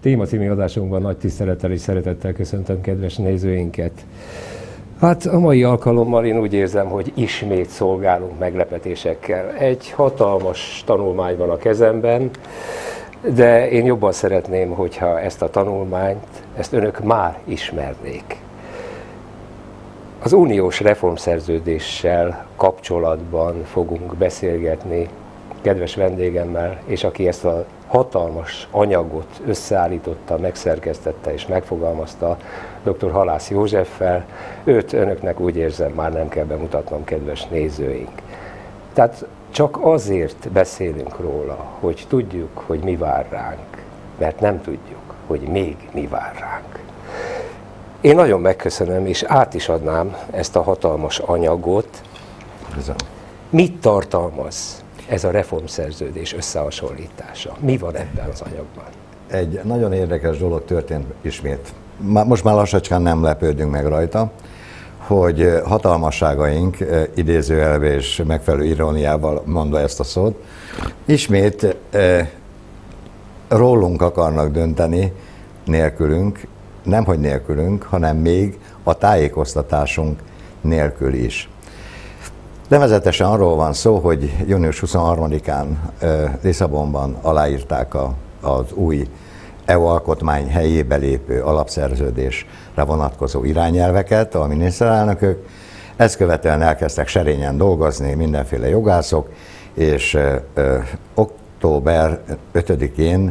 Téma című adásunkban nagy tisztelettel és szeretettel köszöntöm kedves nézőinket. Hát a mai alkalommal én úgy érzem, hogy ismét szolgálunk meglepetésekkel. Egy hatalmas tanulmány van a kezemben, de én jobban szeretném, hogyha ezt a tanulmányt, ezt önök már ismernék. Az uniós reformszerződéssel kapcsolatban fogunk beszélgetni kedves vendégemmel, és aki ezt a hatalmas anyagot összeállította, megszerkesztette és megfogalmazta, dr. Halász Józseffel. Őt önöknek úgy érzem, már nem kell bemutatnom, kedves nézőink. Tehát csak azért beszélünk róla, hogy tudjuk, hogy mi vár ránk, mert nem tudjuk, hogy még mi vár ránk. Én nagyon megköszönöm, és át is adnám ezt a hatalmas anyagot. Mit tartalmaz ez a reformszerződés összehasonlítása? Mi van ebben az anyagban? Egy nagyon érdekes dolog történt ismét. Most már lassacskán nem lepődünk meg rajta, hogy hatalmasságaink, idézőjelbe és megfelelő iróniával mondva ezt a szót, ismét rólunk akarnak dönteni nélkülünk, nemhogy nélkülünk, hanem még a tájékoztatásunk nélkül is. Nevezetesen arról van szó, hogy június 23-án Lisszabonban aláírták az új EU alkotmány helyébe lépő alapszerződésre vonatkozó irányelveket a miniszterelnökök. Ezt követően elkezdtek serényen dolgozni mindenféle jogászok, és október 5-én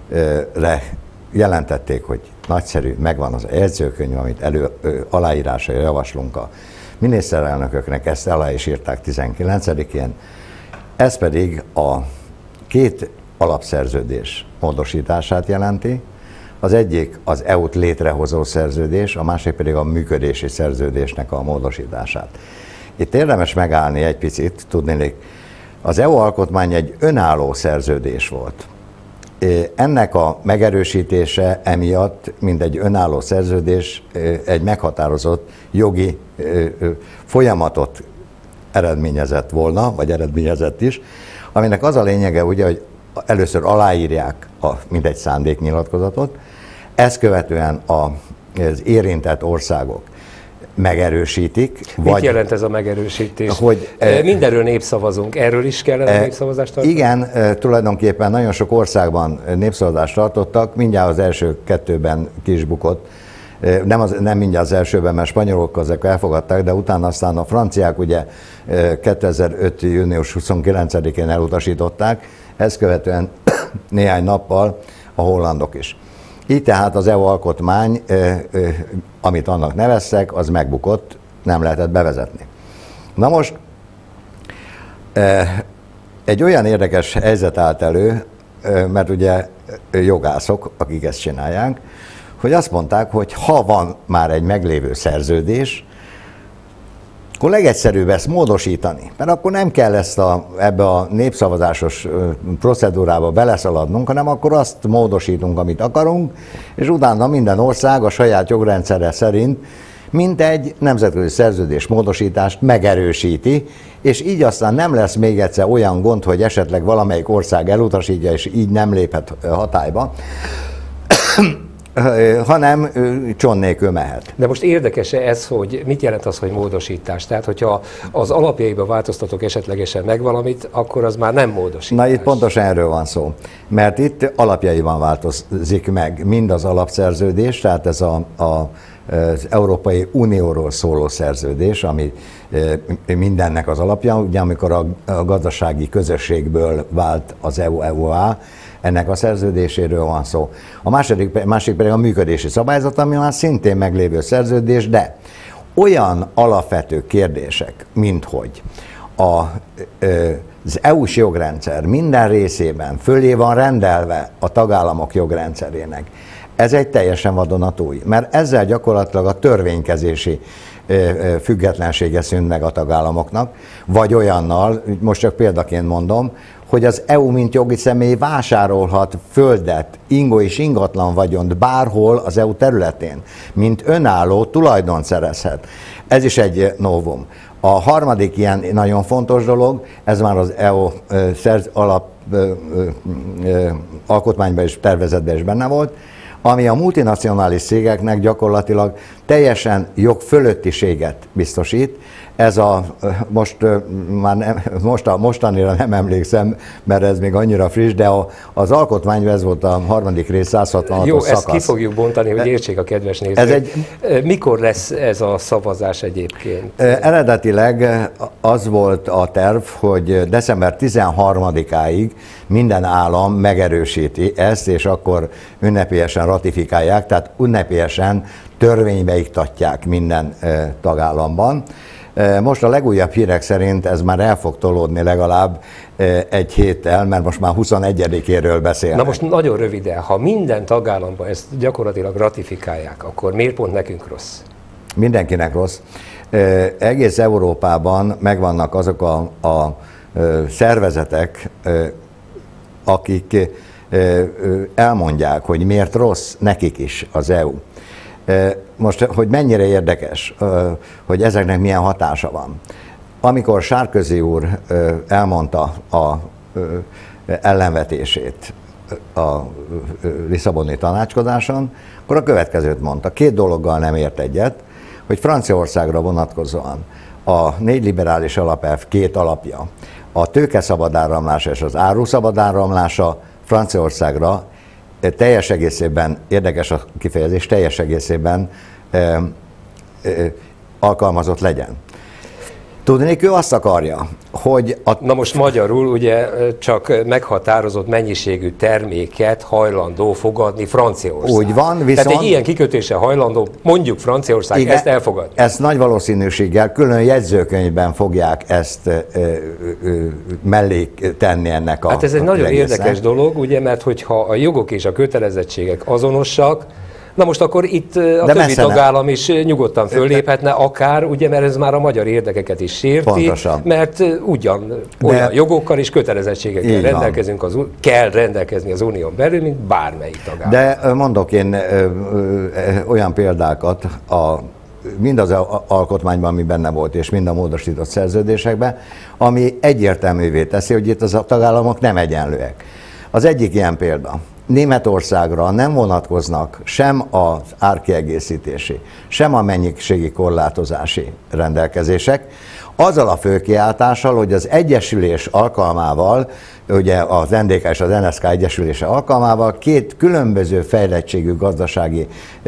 jelentették, hogy nagyszerű, megvan az jegyzőkönyv, amit aláírásra javaslunk a miniszterelnököknek, ezt alá is írták 19-én. Ez pedig a két alapszerződés módosítását jelenti. Az egyik az EU-t létrehozó szerződés, a másik pedig a működési szerződésnek a módosítását. Itt érdemes megállni egy picit, tudniillik, az EU alkotmány egy önálló szerződés volt. Ennek a megerősítése emiatt, mint egy önálló szerződés, egy meghatározott jogi folyamatot eredményezett volna, vagy eredményezett is, aminek az a lényege, ugye, hogy először aláírják mindegy szándéknyilatkozatot, ezt követően az érintett országok megerősítik. Mit jelent ez a megerősítés? Hogy, mindenről népszavazunk, erről is kellene népszavazást tartani? Igen, tulajdonképpen nagyon sok országban népszavazást tartottak, mindjárt az első kettőben ki is bukott. Nem mindjárt az elsőben, mert spanyolok azok elfogadták, de utána aztán a franciák ugye 2005. június 29-én elutasították, ezt követően néhány nappal a hollandok is. Így tehát az EU alkotmány, amit annak neveztek, az megbukott, nem lehetett bevezetni. Na most egy olyan érdekes helyzet állt elő, mert ugye jogászok, akik ezt csinálják, hogy azt mondták, hogy ha van már egy meglévő szerződés, akkor legegyszerűbb ezt módosítani, mert akkor nem kell ebbe a népszavazásos procedúrába beleszaladnunk, hanem akkor azt módosítunk, amit akarunk, és utána minden ország a saját jogrendszere szerint mint egy nemzetközi szerződés módosítást megerősíti, és így aztán nem lesz még egyszer olyan gond, hogy esetleg valamelyik ország elutasítja, és így nem léphet hatályba, hanem cson nélkül mehet. De most érdekes-e ez, hogy mit jelent az, hogy módosítás? Tehát, hogyha az alapjaiba változtatok esetlegesen meg valamit, akkor az már nem módosítás. Na itt pontosan erről van szó, mert itt alapjaiban változik meg mind az alapszerződés, tehát ez az Európai Unióról szóló szerződés, ami mindennek az alapja, ugye amikor a gazdasági közösségből vált az EU-EUA, ennek a szerződéséről van szó. A másik pedig a működési szabályzat, ami már szintén meglévő szerződés, de olyan alapvető kérdések, mint hogy az EU-s jogrendszer minden részében fölé van rendelve a tagállamok jogrendszerének. Ez egy teljesen vadonatúj, mert ezzel gyakorlatilag a törvénykezési függetlensége szűnt meg a tagállamoknak, vagy olyannal, most csak példaként mondom, hogy az EU mint jogi személy vásárolhat földet, és ingatlan vagyont bárhol az EU területén, mint önálló tulajdont szerezhet. Ez is egy novum. A harmadik ilyen nagyon fontos dolog, ez már az EU alkotmányban és tervezetben is benne volt, ami a multinacionális cégeknek gyakorlatilag teljesen jogfölöttiséget biztosít. Ez mostanira nem emlékszem, mert ez még annyira friss, de az alkotmányban ez volt a harmadik rész, 166-os Jó, szakasz. ezt ki fogjuk bontani, hogy értsék a kedves nézők. Mikor lesz ez a szavazás egyébként? Eredetileg az volt a terv, hogy december 13-áig minden állam megerősíti ezt, és akkor ünnepélyesen ratifikálják, tehát ünnepélyesen törvénybe iktatják minden tagállamban. Most a legújabb hírek szerint ez már el fog tolódni legalább egy héttel, mert most már 21-éről beszélnek. Na most nagyon röviden, ha minden tagállamban ezt gyakorlatilag ratifikálják, akkor miért pont nekünk rossz? Mindenkinek rossz. Egész Európában megvannak azok a szervezetek, akik elmondják, hogy miért rossz nekik is az EU. Most, hogy mennyire érdekes, hogy ezeknek milyen hatása van. Amikor Sarkozy úr elmondta a ellenvetését a Lisszaboni tanácskozáson, akkor a következőt mondta. Két dologgal nem ért egyet, hogy Franciaországra vonatkozóan a 4 liberális alapelv két alapja, a tőke szabad áramlása és az áru szabad áramlása Franciaországra teljes egészében, érdekes a kifejezés, teljes egészében alkalmazott legyen. Tudnék, ő azt akarja, hogy... Na most magyarul ugye csak meghatározott mennyiségű terméket hajlandó fogadni Franciaország. Úgy van, viszont... Tehát egy ilyen kikötése hajlandó, mondjuk Franciaország, igen, ezt elfogadni. Ezt nagy valószínűséggel külön jegyzőkönyvben fogják ezt mellé tenni ennek a... Hát ez egy nagyon érdekes dolog, ugye, mert hogyha a jogok és a kötelezettségek azonosak, na most akkor itt a többi tagállam is nyugodtan fölléphetne, akár, ugye, mert ez már a magyar érdekeket is sérti, pontosan. Mert olyan jogokkal és kötelezettségekkel kell rendelkezni az unión belül, mint bármelyik tagállam. De mondok én olyan példákat, mind az alkotmányban, ami benne volt, és mind a módosított szerződésekben, ami egyértelművé teszi, hogy itt az a tagállamok nem egyenlőek. Az egyik ilyen példa. Németországra nem vonatkoznak sem az árkiegészítési, sem a mennyiségi korlátozási rendelkezések, azzal a fő kiáltással, hogy az egyesülés alkalmával, ugye az NDK és az NSZK egyesülése alkalmával két különböző fejlettségű gazdasági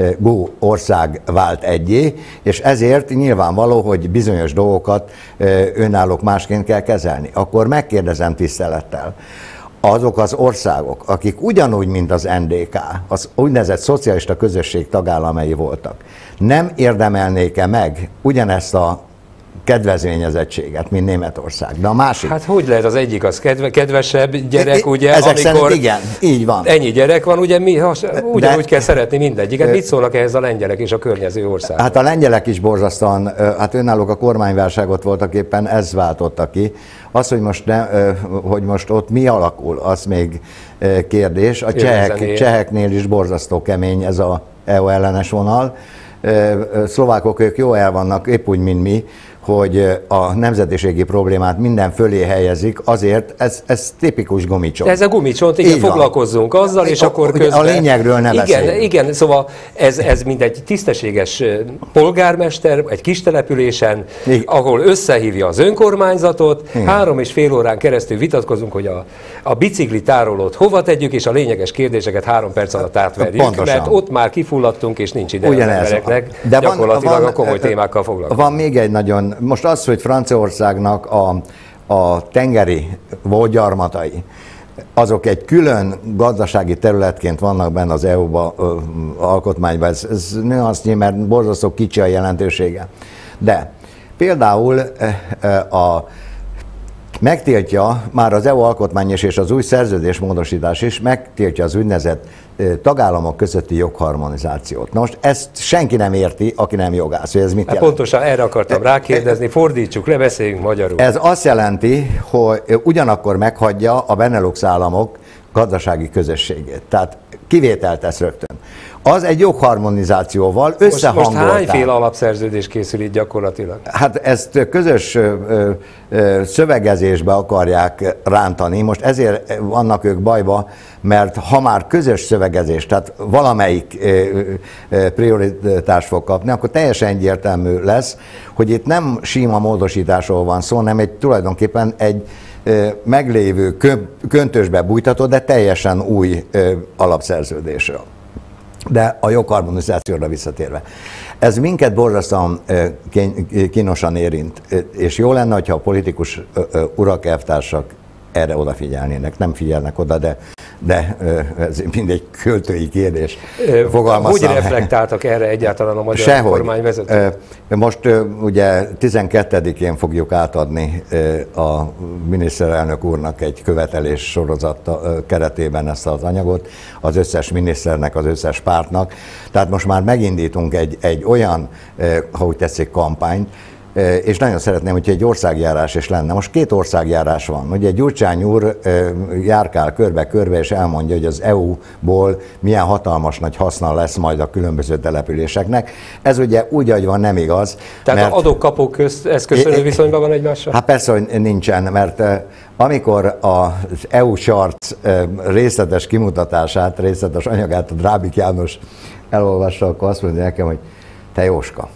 ország vált egyé, és ezért nyilvánvaló, hogy bizonyos dolgokat önállók másként kell kezelni. Akkor megkérdezem tisztelettel, azok az országok, akik ugyanúgy, mint az NDK, az úgynevezett szocialista közösség tagállamai voltak, nem érdemelnék-e meg ugyanezt a kedvezményezettséget, mint Németország, de a másik... Hát hogy lehet, az egyik az kedvesebb gyerek, ugye, ezek amikor... igen, így van. Ennyi gyerek van, ugye ugyanúgy kell szeretni mindegyiket. Mit szólnak ehhez a lengyelek és a környező országok? Hát a lengyelek is borzasztóan, hát önállók a kormányválságot voltak éppen, ez váltotta ki. Az, hogy most ott mi alakul, az még kérdés. A cseheknél is borzasztó kemény ez a EU ellenes vonal. Szlovákok, ők jó el vannak, épp úgy, mint mi, hogy a nemzetiségi problémát minden fölé helyezik, azért ez tipikus gumicsont. Ez a gumicsont, igen, foglalkozzunk azzal, és akkor közben... A lényegről nem beszélünk. Igen, szóval ez mint egy tisztességes polgármester, egy kis településen, igen, ahol összehívja az önkormányzatot, igen, 3,5 órán keresztül vitatkozunk, hogy a biciklitárolót hova tegyük, és a lényeges kérdéseket 3 perc alatt átverjük, pontosan, mert ott már kifulladtunk, és nincs ide az embereknek, de gyakorlatilag a komoly témákkal foglalkozni. Van még egy nagyon... Most az, hogy Franciaországnak a tengeri vógyarmatai, azok egy külön gazdasági területként vannak benne az EU-ba, alkotmányban, ez nüansznyi, mert borzasztó kicsi a jelentősége. De például megtiltja már az EU alkotmány és az új szerződésmódosítás is, megtiltja az úgynevezett tagállamok közötti jogharmonizációt. Na most ezt senki nem érti, aki nem jogász, hogy ez mit jelent. Pontosan erre akartam rákérdezni, fordítsuk le, beszéljünk magyarul. Ez azt jelenti, hogy ugyanakkor meghagyja a Benelux államok gazdasági közösségét. Tehát kivételt tesz rögtön. Az egy jogharmonizációval összehangolták. Most hányféle alapszerződés készül itt gyakorlatilag? Hát ezt közös szövegezésbe akarják rántani. Most ezért vannak ők bajba, mert ha már közös szövegezés, tehát valamelyik prioritást fog kapni, akkor teljesen egyértelmű lesz, hogy itt nem sima módosításról van szó, hanem tulajdonképpen egy meglévő köntösbe bújtatott, de teljesen új alapszerződésről. De a jogharmonizációra visszatérve. Ez minket borzasztóan kínosan érint, és jó lenne, hogyha a politikus urak, elvtársak erre odafigyelnének. Nem figyelnek oda, de ez mindegy költői kérdés. Hogy reflektáltak erre egyáltalán a magyar kormányvezetők? Most ugye 12-én fogjuk átadni a miniszterelnök úrnak egy követelés sorozat keretében ezt az anyagot, az összes miniszternek, az összes pártnak. Tehát most már megindítunk egy olyan, ha úgy tetszik, kampányt, és nagyon szeretném, hogyha egy országjárás is lenne. Most 2 országjárás van. Ugye Gyurcsány úr járkál körbe-körbe, és elmondja, hogy az EU-ból milyen hatalmas nagy haszna lesz majd a különböző településeknek. Ez ugye úgy, ahogy van, nem igaz. Tehát mert adók-kapók közt ez köszönő viszonyban van egymással? Hát persze, hogy nincsen, mert amikor az EU Charts részletes kimutatását, részletes anyagát a Drábik János elolvassa, akkor azt mondja nekem, hogy te Jóska,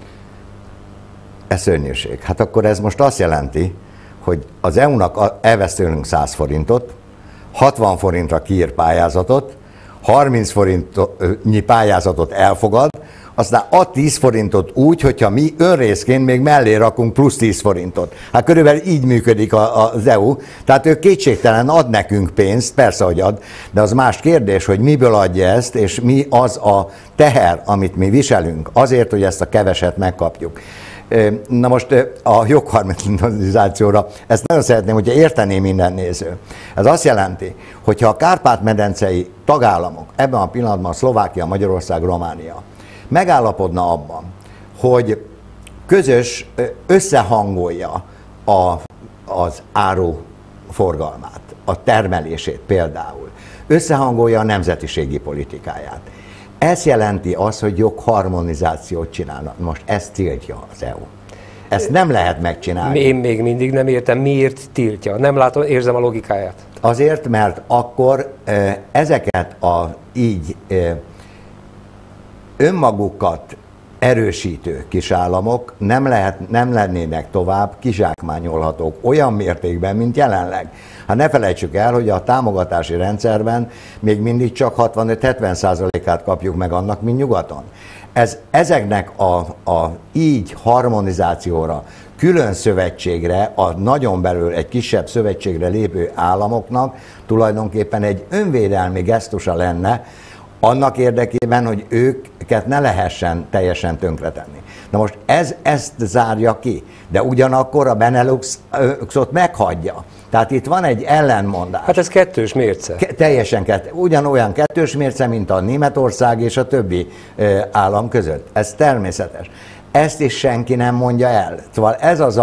ez szörnyűség. Hát akkor ez most azt jelenti, hogy az EU-nak elvesz tőlünk 100 forintot, 60 forintra kiír pályázatot, 30 forintnyi pályázatot elfogad, aztán ad 10 forintot úgy, hogyha mi önrészként még mellé rakunk plusz 10 forintot. Hát körülbelül így működik az EU, tehát ő kétségtelen ad nekünk pénzt, persze, hogy ad, de az más kérdés, hogy miből adja ezt, és mi az a teher, amit mi viselünk, azért, hogy ezt a keveset megkapjuk. Na most a jogharmonizációra ezt nagyon szeretném, hogyha értené minden néző. Ez azt jelenti, hogyha a Kárpát-medencei tagállamok, ebben a pillanatban Szlovákia, Magyarország, Románia megállapodna abban, hogy közös összehangolja az áruforgalmát, a termelését például, összehangolja a nemzetiségi politikáját. Ez jelenti azt, hogy jogharmonizációt csinálnak. Most ezt tiltja az EU. Ezt nem lehet megcsinálni. Én még mindig nem értem, miért tiltja. Nem látom, érzem a logikáját. Azért, mert akkor ezeket így önmagukat erősítő kisállamok nem lennének tovább kizsákmányolhatók olyan mértékben, mint jelenleg. Hát ne felejtsük el, hogy a támogatási rendszerben még mindig csak 65-70%-át kapjuk meg annak, mint nyugaton. Ezeknek a így harmonizációra, külön szövetségre, a nagyon belül egy kisebb szövetségre lépő államoknak tulajdonképpen egy önvédelmi gesztusa lenne, annak érdekében, hogy őket ne lehessen teljesen tönkretenni. Na most ezt zárja ki, de ugyanakkor a Beneluxot meghagyja. Tehát itt van egy ellenmondás. Hát ez kettős mérce. Teljesen ugyanolyan kettős mérce, mint a Németország és a többi állam között. Ez természetes. Ezt is senki nem mondja el. Szóval ez az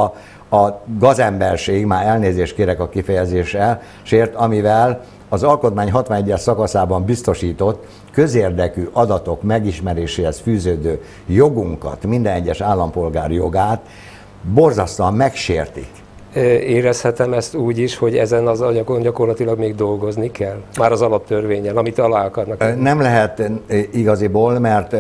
a gazemberség, már elnézést kérek a kifejezésért, amivel az alkotmány 61-es szakaszában biztosított közérdekű adatok megismeréséhez fűződő jogunkat, minden egyes állampolgár jogát borzasztóan megsértik. Érezhetem ezt úgy is, hogy ezen az anyagon gyakorlatilag még dolgozni kell? Már az alaptörvénnyel, amit alá akarnak. Nem lehet igaziból, mert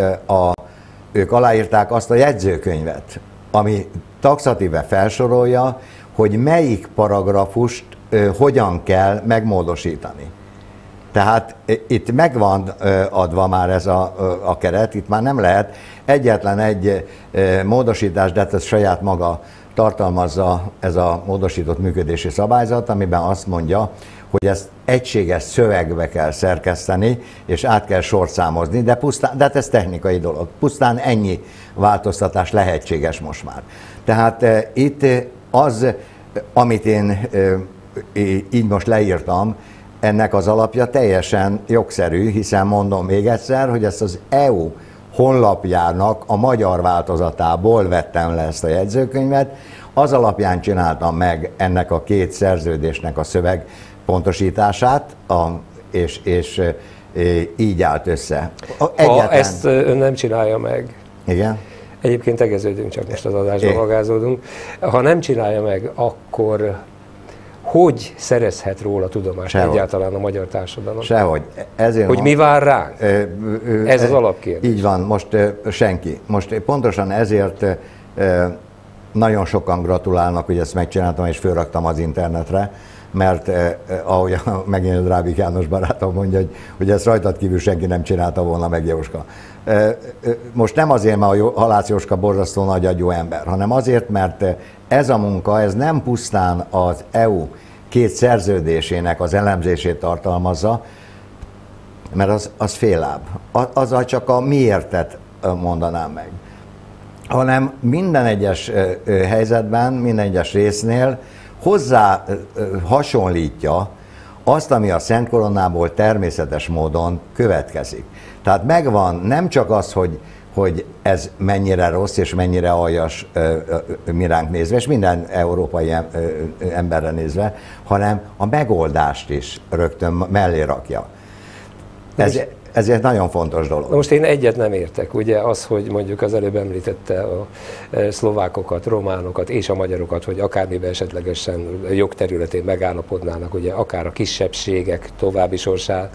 ők aláírták azt a jegyzőkönyvet, ami taxatíve felsorolja, hogy melyik paragrafust hogyan kell megmódosítani. Tehát itt meg van adva már ez a keret, itt már nem lehet egyetlen egy módosítás, de ez saját maga tartalmazza ez a módosított működési szabályzat, amiben azt mondja, hogy ezt egységes szövegbe kell szerkeszteni, és át kell sorszámozni, de hát ez technikai dolog. Pusztán ennyi változtatás lehetséges most már. Tehát itt az, amit én így most leírtam, ennek az alapja teljesen jogszerű, hiszen mondom még egyszer, hogy ezt az EU honlapjának a magyar változatából vettem le ezt a jegyzőkönyvet, az alapján csináltam meg ennek a két szerződésnek a szöveg pontosítását, és így állt össze. Ha ezt ön nem csinálja meg, igen? Egyébként tegeződünk, csak most az adásban magázódunk, ha nem csinálja meg, akkor hogy szerezhet róla tudomást egyáltalán a magyar társadalom? Sehogy. Ezért hogy mi vár ránk? Ez az alapkérdés. Így van, most senki. Most pontosan ezért nagyon sokan gratulálnak, hogy ezt megcsináltam, és fölraktam az internetre, mert ahogy megint Drábik János barátom mondja, hogy ezt rajtad kívül senki nem csinálta volna meg, Jóska. Most nem azért, mert a Halász Jóska borzasztó nagy agyú ember, hanem azért, mert ez a munka, ez nem pusztán az EU két szerződésének az elemzését tartalmazza, mert az félább. Azzal csak a miértet mondanám meg. Hanem minden egyes helyzetben, minden egyes résznél hozzá hasonlítja azt, ami a Szent Koronából természetes módon következik. Tehát megvan nem csak az, hogy ez mennyire rossz és mennyire aljas mi ránk nézve, és minden európai emberre nézve, hanem a megoldást is rögtön mellé rakja. Ez egy nagyon fontos dolog. Na most én egyet nem értek, ugye az, hogy mondjuk az előbb említette a szlovákokat, románokat és a magyarokat, hogy akármiben esetlegesen jogterületén megállapodnának, ugye akár a kisebbségek további sorsának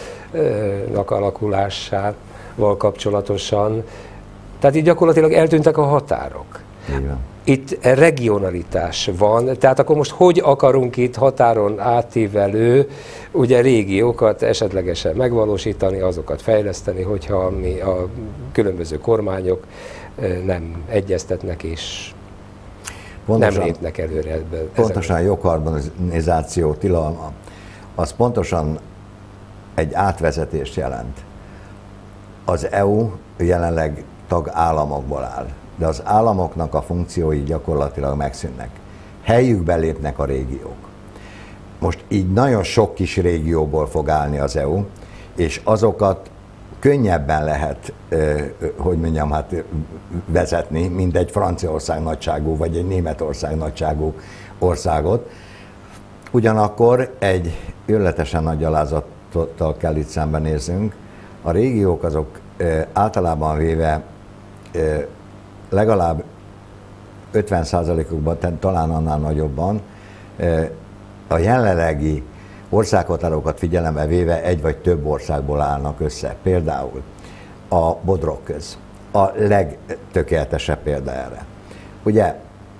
alakulásával kapcsolatosan. Tehát itt gyakorlatilag eltűntek a határok. Igen. Itt regionalitás van, tehát akkor most hogy akarunk itt határon átívelő ugye régiókat esetlegesen megvalósítani, azokat fejleszteni, hogyha mi a különböző kormányok nem egyeztetnek és pontosan, nem lépnek előre ebben. Pontosan a jogharmonizáció tilalma, az pontosan egy átvezetést jelent. Az EU jelenleg tagállamokból áll, de az államoknak a funkciói gyakorlatilag megszűnnek. Helyükbe lépnek a régiók. Most így nagyon sok kis régióból fog állni az EU, és azokat könnyebben lehet, hogy mondjam, vezetni, mint egy Franciaország nagyságú, vagy egy Németország nagyságú országot. Ugyanakkor egy őrületesen nagy gyalázattal kell itt szembenéznünk. A régiók azok általában véve legalább 50%-ukban, talán annál nagyobban a jelenlegi országhatárokat figyelembe véve egy vagy több országból állnak össze. Például a Bodrogköz a legtökéletesebb példa erre. Ugye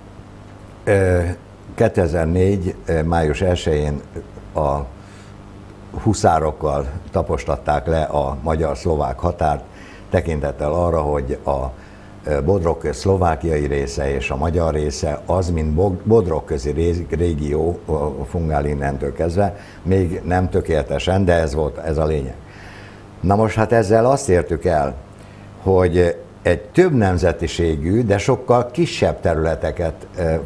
2004. május 1-én a huszárokkal tapostatták le a magyar-szlovák határt, tekintettel arra, hogy a Bodrogköz szlovákiai része és a magyar része az, mint Bodrogközi régió fungál innentől kezdve, még nem tökéletesen, de ez a lényeg. Na most hát ezzel azt értük el, hogy egy több nemzetiségű, de sokkal kisebb területeket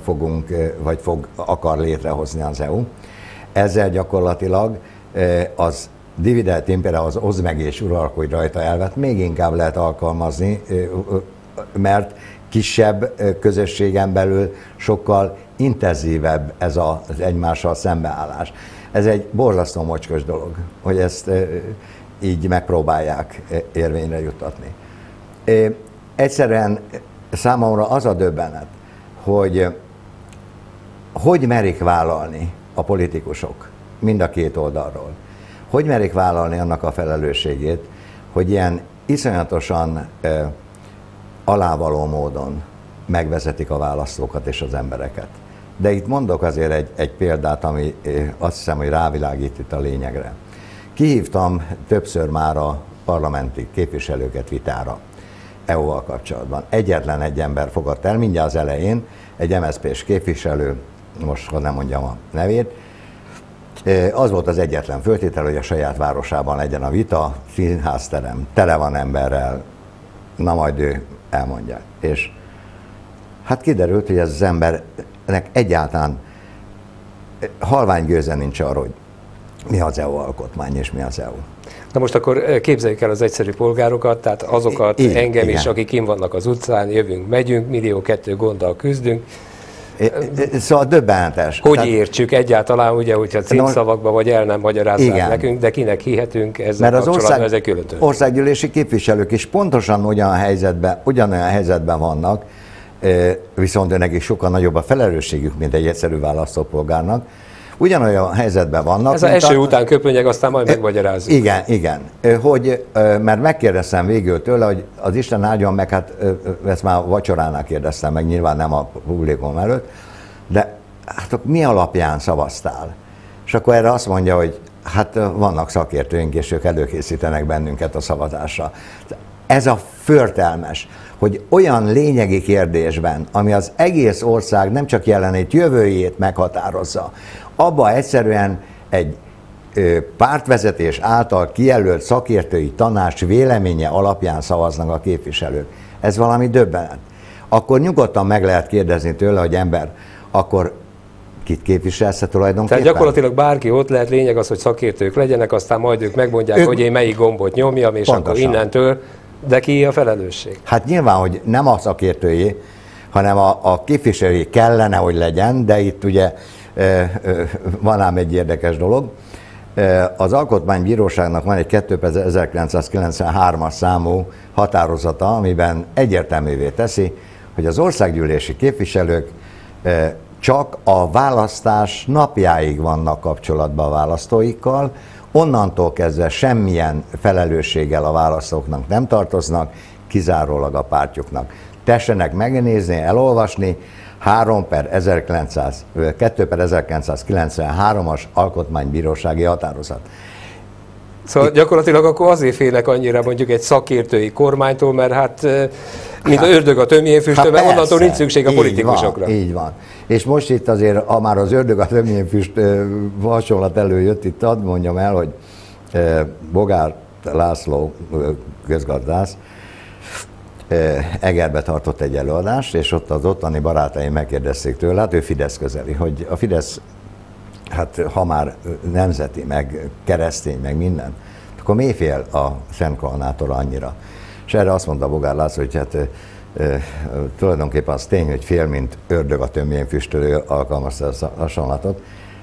akar létrehozni az EU. Ezzel gyakorlatilag az divide et impera, az oszd meg és uralkodj rajta elvet még inkább lehet alkalmazni, mert kisebb közösségen belül sokkal intenzívebb ez az egymással szembeállás. Ez egy borzasztó mocskos dolog, hogy ezt így megpróbálják érvényre juttatni. Egyszerűen számomra az a döbbenet, hogy merik vállalni a politikusok mind a két oldalról. Hogy merik vállalni annak a felelősségét, hogy ilyen iszonyatosan alávaló módon megvezetik a választókat és az embereket. De itt mondok azért egy példát, ami azt hiszem, hogy rávilágít itt a lényegre. Kihívtam többször már a parlamenti képviselőket vitára EU-val kapcsolatban. Egyetlen egy ember fogadt el, mindjárt az elején, egy MSZP-s képviselő, most ha nem mondjam a nevét, az volt az egyetlen föltétel, hogy a saját városában legyen a vita, színházterem, tele van emberrel, na majd ő elmondja. És hát kiderült, hogy ez az embernek egyáltalán halvány gőze nincs arról, hogy mi az EU alkotmány és mi az EU. Na most akkor képzeljük el az egyszerű polgárokat, tehát azokat, engem is, akik kint vannak az utcán, jövünk, megyünk, millió kettő gonddal küzdünk, Szóval döbbenetes. Hogy értsük egyáltalán, ugye, hogyha címszavakban vagy el nem magyarázzák nekünk, de kinek hihetünk ezzel kapcsolatban, ez egy külön történet. Országgyűlési képviselők is pontosan ugyanolyan helyzetben vannak, viszont önnek is sokkal nagyobb a felelősségük, mint egy egyszerű választópolgárnak. Ugyanolyan helyzetben vannak. Ez az eső után köpönyeg, aztán majd megmagyarázzuk. Igen. Mert megkérdeztem végül tőle, hogy az Isten áldjon meg, hát ezt már vacsoránál kérdeztem meg, nyilván nem a publikum előtt, de hát mi alapján szavaztál? És akkor erre azt mondja, hogy hát vannak szakértőink, és ők előkészítenek bennünket a szavazásra. Ez a förtelmes, hogy olyan lényegi kérdésben, ami az egész ország nem csak jelenét, jövőjét meghatározza, abba egyszerűen egy pártvezetés által kijelölt szakértői tanács véleménye alapján szavaznak a képviselők. Ez valami döbbenet. Akkor nyugodtan meg lehet kérdezni tőle, hogy ember, akkor kit képviselsz tulajdonképpen? Tehát gyakorlatilag bárki ott lehet, lényeg az, hogy szakértők legyenek, aztán majd ők megmondják, hogy én melyik gombot nyomjam, és pontosan. Akkor innentől, de ki a felelősség? Hát nyilván, hogy nem a szakértői, hanem a képviselői kellene, hogy legyen, de itt ugye van ám egy érdekes dolog. Az Alkotmánybíróságnak van egy 1993-as számú határozata, amiben egyértelművé teszi, hogy az országgyűlési képviselők csak a választás napjáig vannak kapcsolatban a választóikkal, onnantól kezdve semmilyen felelősséggel a választóknak nem tartoznak, kizárólag a pártjuknak. Tessenek megnézni, elolvasni, 2/1993-as Alkotmánybírósági határozat. Szóval gyakorlatilag akkor azért félek annyira mondjuk egy szakértői kormánytól, mert hát mint az ördög a tömjénfüsttől, mert onnantól nincs szükség a politikusokra. Így van. És most itt azért, ha már az ördög a tömjénfüst hasonlat előjött, itt hadd mondjam el, hogy Bogár László közgazdász Egerbe tartott egy előadást, és ott az ottani barátaim megkérdezték tőle, hát ő Fidesz közeli, hogy a Fidesz, hát ha már nemzeti, meg keresztény, meg minden, akkor miért fél a Szent Koronától annyira? És erre azt mondta Bogár László, hogy hát tulajdonképpen az tény, hogy fél, mint ördög a tömjénfüsttől, ő alkalmazta a hasonlatot,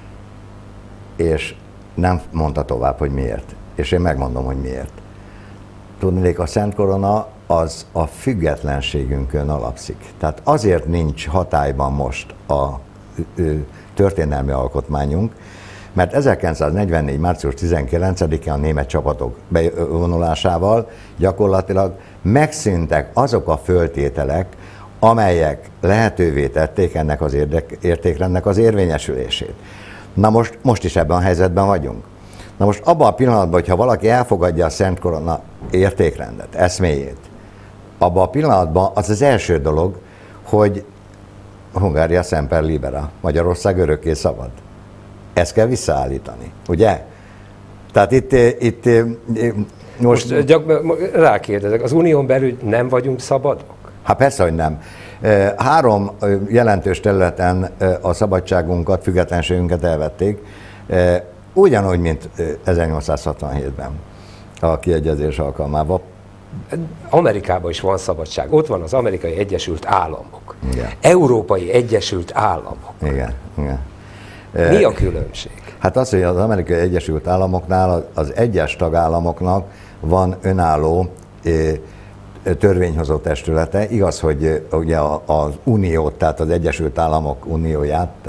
és nem mondta tovább, hogy miért. És én megmondom, hogy miért. Tudnék, a Szent Korona az a függetlenségünkön alapszik. Tehát azért nincs hatályban most a történelmi alkotmányunk, mert 1944. március 19-e a német csapatok bevonulásával gyakorlatilag megszűntek azok a föltételek, amelyek lehetővé tették ennek az értékrendnek az érvényesülését. Na most is ebben a helyzetben vagyunk. Na most abban a pillanatban, hogyha valaki elfogadja a Szent Korona értékrendet, eszméjét, abban a pillanatban az az első dolog, hogy Hungária semper libera, Magyarország örökké szabad. Ezt kell visszaállítani, ugye? Tehát itt most rákérdezek, az unión belül nem vagyunk szabadok? Hát persze, hogy nem. 3 jelentős területen a szabadságunkat, függetlenségünket elvették, ugyanúgy, mint 1867-ben a kiegyezés alkalmával. Amerikában is van szabadság. Ott van az Amerikai Egyesült Államok. Igen. Európai Egyesült Államok. Igen. Mi a különbség? Hát az, hogy az Amerikai Egyesült Államoknál az egyes tagállamoknak van önálló törvényhozó testülete. Igaz, hogy ugye az Uniót, tehát az Egyesült Államok Unióját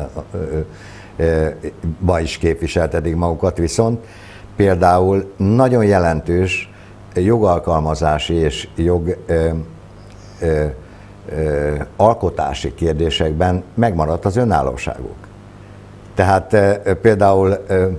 ba is képviseltetik magukat, viszont például nagyon jelentős jogalkalmazási és alkotási kérdésekben megmaradt az önállóságuk. Tehát például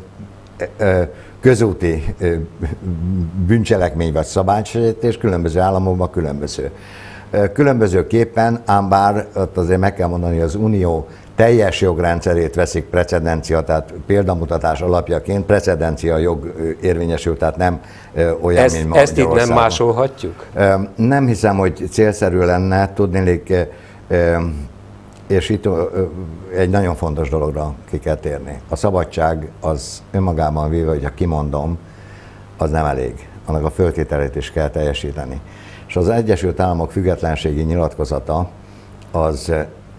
közúti bűncselekmény vagy szabálysértés különböző államokban különböző. Különbözőképpen, ám bár azért meg kell mondani, hogy az Unió teljes jogrendszerét veszik precedencia, tehát példamutatás alapjaként precedencia jog érvényesül, tehát nem olyan, mint Magyarországon. Ezt itt nem másolhatjuk? Nem hiszem, hogy célszerű lenne, tudnélik, és itt egy nagyon fontos dologra ki kell térni. A szabadság az önmagában véve, hogyha kimondom, az nem elég. Annak a föltételét is kell teljesíteni. És az Egyesült Államok függetlenségi nyilatkozata az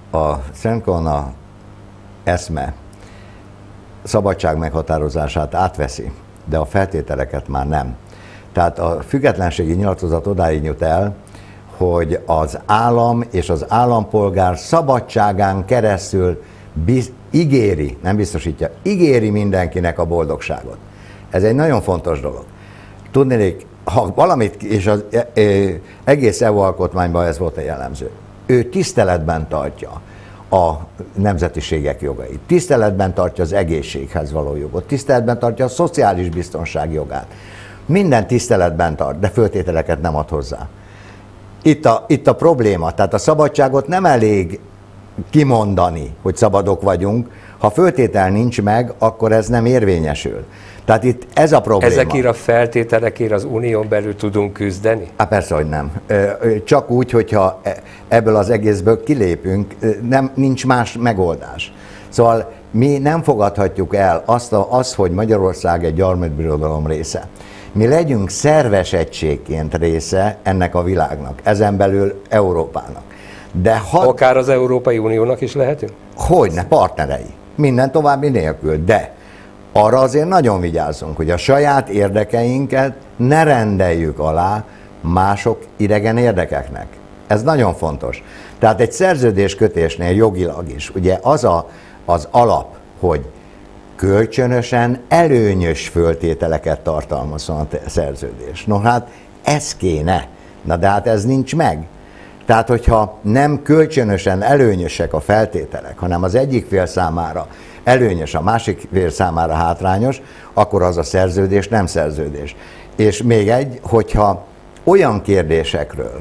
a Szent Kolonna eszme szabadság meghatározását átveszi, de a feltételeket már nem. Tehát a függetlenségi nyilatkozat odáig jut el, hogy az állam és az állampolgár szabadságán keresztül ígéri, nem biztosítja, ígéri mindenkinek a boldogságot. Ez egy nagyon fontos dolog. Tudnék, ha valamit, és az egész EU alkotmányban ez volt a jellemző, ő tiszteletben tartja a nemzetiségek jogait, tiszteletben tartja az egészséghez való jogot, tiszteletben tartja a szociális biztonság jogát. Minden tiszteletben tart, de föltételeket nem ad hozzá. Itt a probléma, tehát a szabadságot nem elég kimondani, hogy szabadok vagyunk, ha föltétel nincs meg, akkor ez nem érvényesül. Tehát itt ez a probléma. Ezekért a feltételekért az unión belül tudunk küzdeni? Persze, hogy nem. Csak úgy, hogyha ebből az egészből kilépünk, nincs más megoldás. Szóval mi nem fogadhatjuk el azt, hogy Magyarország egy gyarmatbirodalom része. Mi legyünk szerves egységként része ennek a világnak, ezen belül Európának. De akár az Európai Uniónak is lehetünk? Hogyne, partnerei. Minden további nélkül, de arra azért nagyon vigyázzunk, hogy a saját érdekeinket ne rendeljük alá mások idegen érdekeknek. Ez nagyon fontos. Tehát egy szerződéskötésnél jogilag is, ugye az alap, hogy kölcsönösen előnyös föltételeket tartalmazzon a szerződés. No hát ez kéne, na de hát ez nincs meg. Tehát, hogyha nem kölcsönösen előnyösek a feltételek, hanem az egyik fél számára előnyös, a másik fél számára hátrányos, akkor az a szerződés nem szerződés. És még egy, hogyha olyan kérdésekről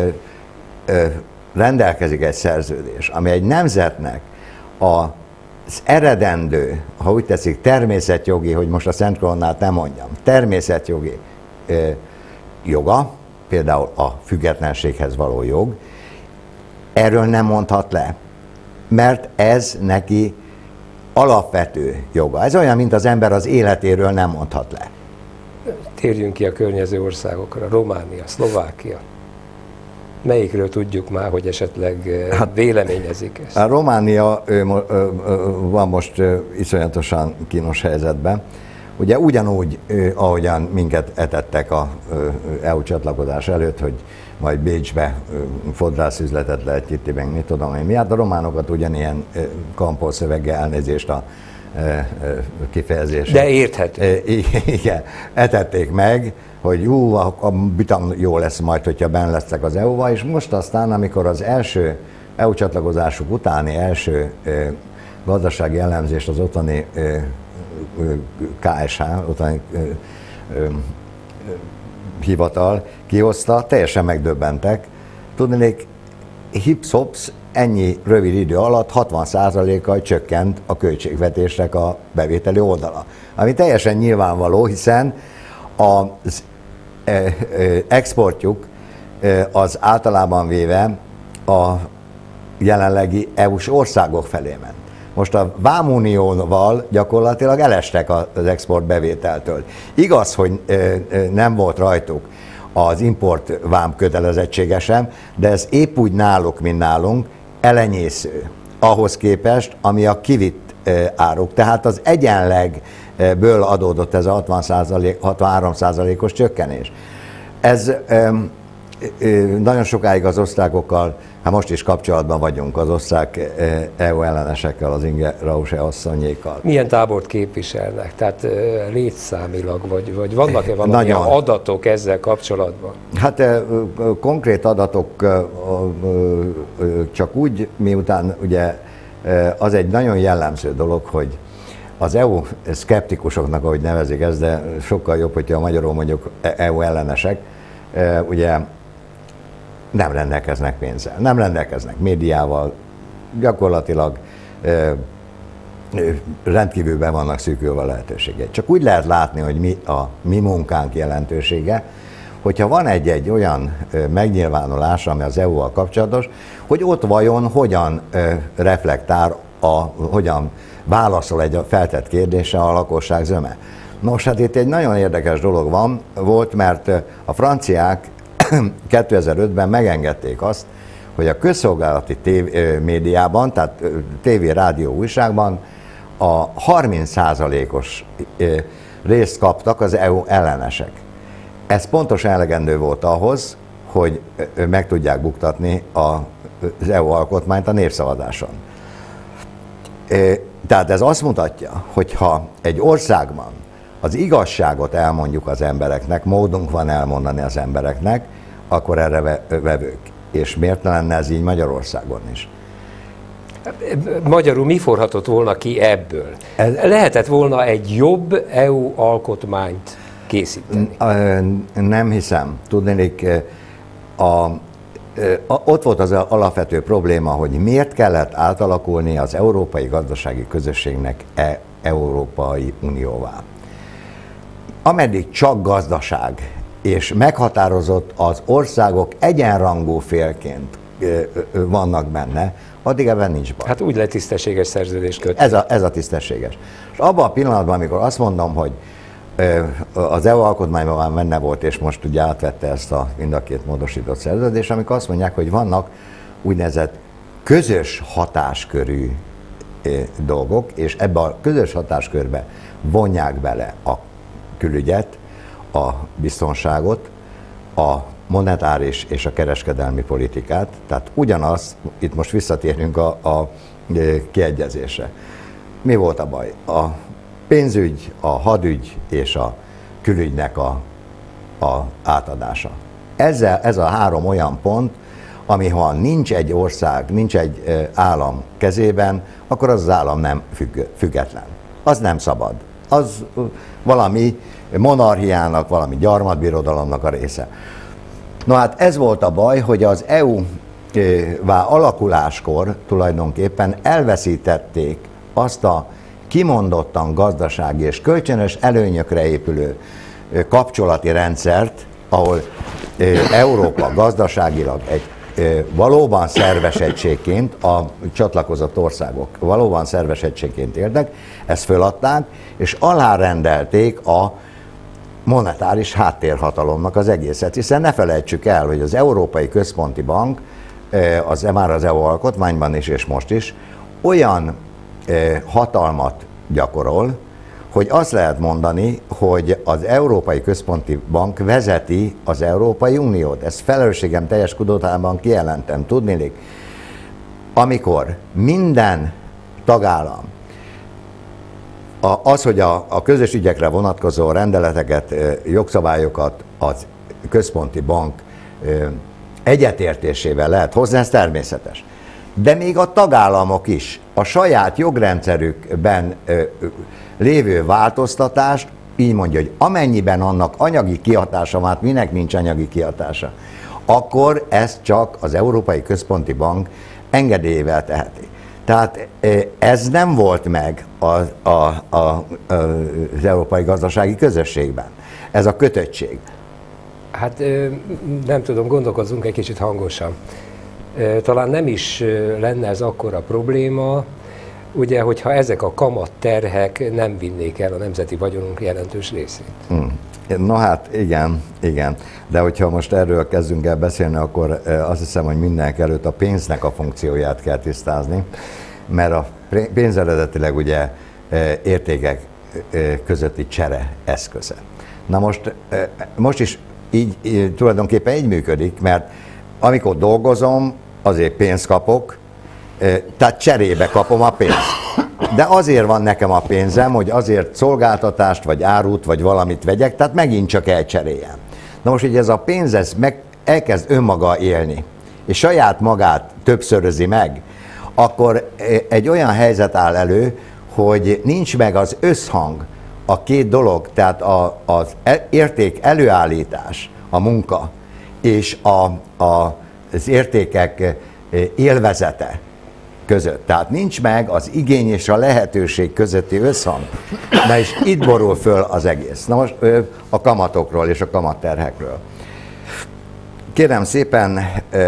rendelkezik egy szerződés, ami egy nemzetnek az eredendő, ha úgy teszik, természetjogi, hogy most a Szent Kolonnát nem mondjam, természetjogi joga, például a függetlenséghez való jog, erről nem mondhat le, mert ez neki alapvető joga. Ez olyan, mint az ember az életéről nem mondhat le. Térjünk ki a környező országokra, Románia, Szlovákia. Melyikről tudjuk már, hogy esetleg véleményezik ezt? A Románia van most iszonyatosan kínos helyzetben. Ugye ugyanúgy, ahogyan minket etettek a EU csatlakozás előtt, hogy majd Bécsbe fodrászüzletet lehet nyitni, meg mit tudom én mi. Hát a románokat ugyanilyen kampószöveggel, elnézést a kifejezésre. De érthető. Igen, etették meg, hogy a bitam jó lesz majd, hogyha benn lesznek az EU-ba, és most aztán, amikor az első EU csatlakozásuk utáni első gazdasági elemzést az ottani KSH, ottani hivatal kihozta, teljesen megdöbbentek. Tudnék, hips-hops ennyi rövid idő alatt 60%-kal csökkent a költségvetésnek a bevételi oldala. Ami teljesen nyilvánvaló, hiszen az exportjuk az általában véve a jelenlegi EU-s országok felé ment. Most a vámunióval gyakorlatilag elestek az export bevételtől. Igaz, hogy nem volt rajtuk az import vám kötelezettsége sem, de ez épp úgy náluk, mint nálunk elenyésző ahhoz képest, ami a kivitt áruk. Tehát az egyenlegből adódott ez a 63%-os csökkenés. Ez nagyon sokáig az osztrákokkal, hát most is kapcsolatban vagyunk az osztrák EU ellenesekkel, az Inge Rause asszonyékkal. Milyen tábort képviselnek? Tehát létszámilag, vagy vannak-e valamilyen adatok ezzel kapcsolatban? Hát konkrét adatok csak úgy, miután ugye az egy nagyon jellemző dolog, hogy az EU szkeptikusoknak, ahogy nevezik ezt, de sokkal jobb, hogyha a magyarul mondjuk EU ellenesek, ugye nem rendelkeznek pénzzel, nem rendelkeznek médiával, gyakorlatilag rendkívül be vannak szűkülve a lehetőségei. Csak úgy lehet látni, hogy mi munkánk jelentősége, hogyha van egy olyan megnyilvánulás, ami az EU-val kapcsolatos, hogy ott vajon hogyan reflektál, hogyan válaszol egy feltett kérdésre a lakosság zöme. Nos, hát itt egy nagyon érdekes dolog volt, mert a franciák 2005-ben megengedték azt, hogy a közszolgálati médiában, tehát tévé, rádió, újságban a 30%-os részt kaptak az EU ellenesek. Ez pontosan elegendő volt ahhoz, hogy meg tudják buktatni az EU alkotmányt a népszavazáson. Tehát ez azt mutatja, hogy ha egy országban az igazságot elmondjuk az embereknek, módunk van elmondani az embereknek, akkor erre vevők. És miért lenne ez így Magyarországon is? Magyarul mi forhatott volna ki ebből? Lehetett volna egy jobb EU alkotmányt készíteni? Nem hiszem. Tudnék, ott volt az alapvető probléma, hogy miért kellett átalakulni az Európai Gazdasági Közösségnek Európai Unióvá. Ameddig csak gazdaság, és meghatározott az országok egyenrangú félként vannak benne, addig ebben nincs baj. Hát úgy lehet tisztességes szerződés kötni. Ez a tisztességes. És abban a pillanatban, amikor azt mondom, hogy az EU alkotmányban már benne volt, és most ugye átvette ezt mind a két módosított szerződést, amikor azt mondják, hogy vannak úgynevezett közös hatáskörű dolgok, és ebbe a közös hatáskörbe vonják bele a külügyet, a biztonságot, a monetáris és a kereskedelmi politikát. Tehát ugyanaz, itt most visszatérünk a kiegyezésre. Mi volt a baj? A pénzügy, a hadügy és a külügynek a átadása. Ez a három olyan pont, ami ha nincs egy ország, nincs egy állam kezében, akkor az állam nem független. Az nem szabad. Az valami monarchiának, valami gyarmatbirodalomnak a része. No hát ez volt a baj, hogy az EU-vá alakuláskor tulajdonképpen elveszítették azt a kimondottan gazdasági és kölcsönös előnyökre épülő kapcsolati rendszert, ahol Európa gazdaságilag egy valóban szerves egységként, a csatlakozott országok valóban szerves egységként élnek, ezt föladták, és alárendelték a monetáris háttérhatalomnak az egészet, hiszen ne felejtsük el, hogy az Európai Központi Bank, már az EU alkotmányban is, és most is, olyan hatalmat gyakorol, hogy azt lehet mondani, hogy az Európai Központi Bank vezeti az Európai Uniót. Ezt felelősségem teljes tudatában kijelentem. Tudniillik, amikor minden tagállam az, hogy a közös ügyekre vonatkozó rendeleteket, jogszabályokat az központi bank egyetértésével lehet hozni, ez természetes. De még a tagállamok is a saját jogrendszerükben lévő változtatást így mondja, hogy amennyiben annak anyagi kihatása, hát minek nincs anyagi kihatása, akkor ezt csak az Európai Központi Bank engedélyével teheti. Tehát ez nem volt meg az Európai Gazdasági Közösségben, ez a kötöttség. Hát nem tudom, gondolkozzunk egy kicsit hangosan. Talán nem is lenne ez akkora probléma, ugye, hogyha ezek a kamatterhek nem vinnék el a nemzeti vagyonunk jelentős részét. Na hát igen, de hogyha most erről kezdünk el beszélni, akkor azt hiszem, hogy mindenek előtt a pénznek a funkcióját kell tisztázni, mert a pénz eredetileg ugye értékek közötti csere eszköze. Na most is így tulajdonképpen így működik, mert amikor dolgozom, azért pénzt kapok, tehát cserébe kapom a pénzt. De azért van nekem a pénzem, hogy azért szolgáltatást, vagy árut, vagy valamit vegyek, tehát megint csak elcseréljem. Na most, hogy ez a pénz elkezd önmaga élni, és saját magát többszörözi meg, akkor egy olyan helyzet áll elő, hogy nincs meg az összhang a két dolog, tehát az érték előállítás, a munka, és az értékek élvezete között. Tehát nincs meg az igény és a lehetőség közötti összhang. Na és itt borul föl az egész. Na most a kamatokról és a kamatterhekről. Kérem szépen,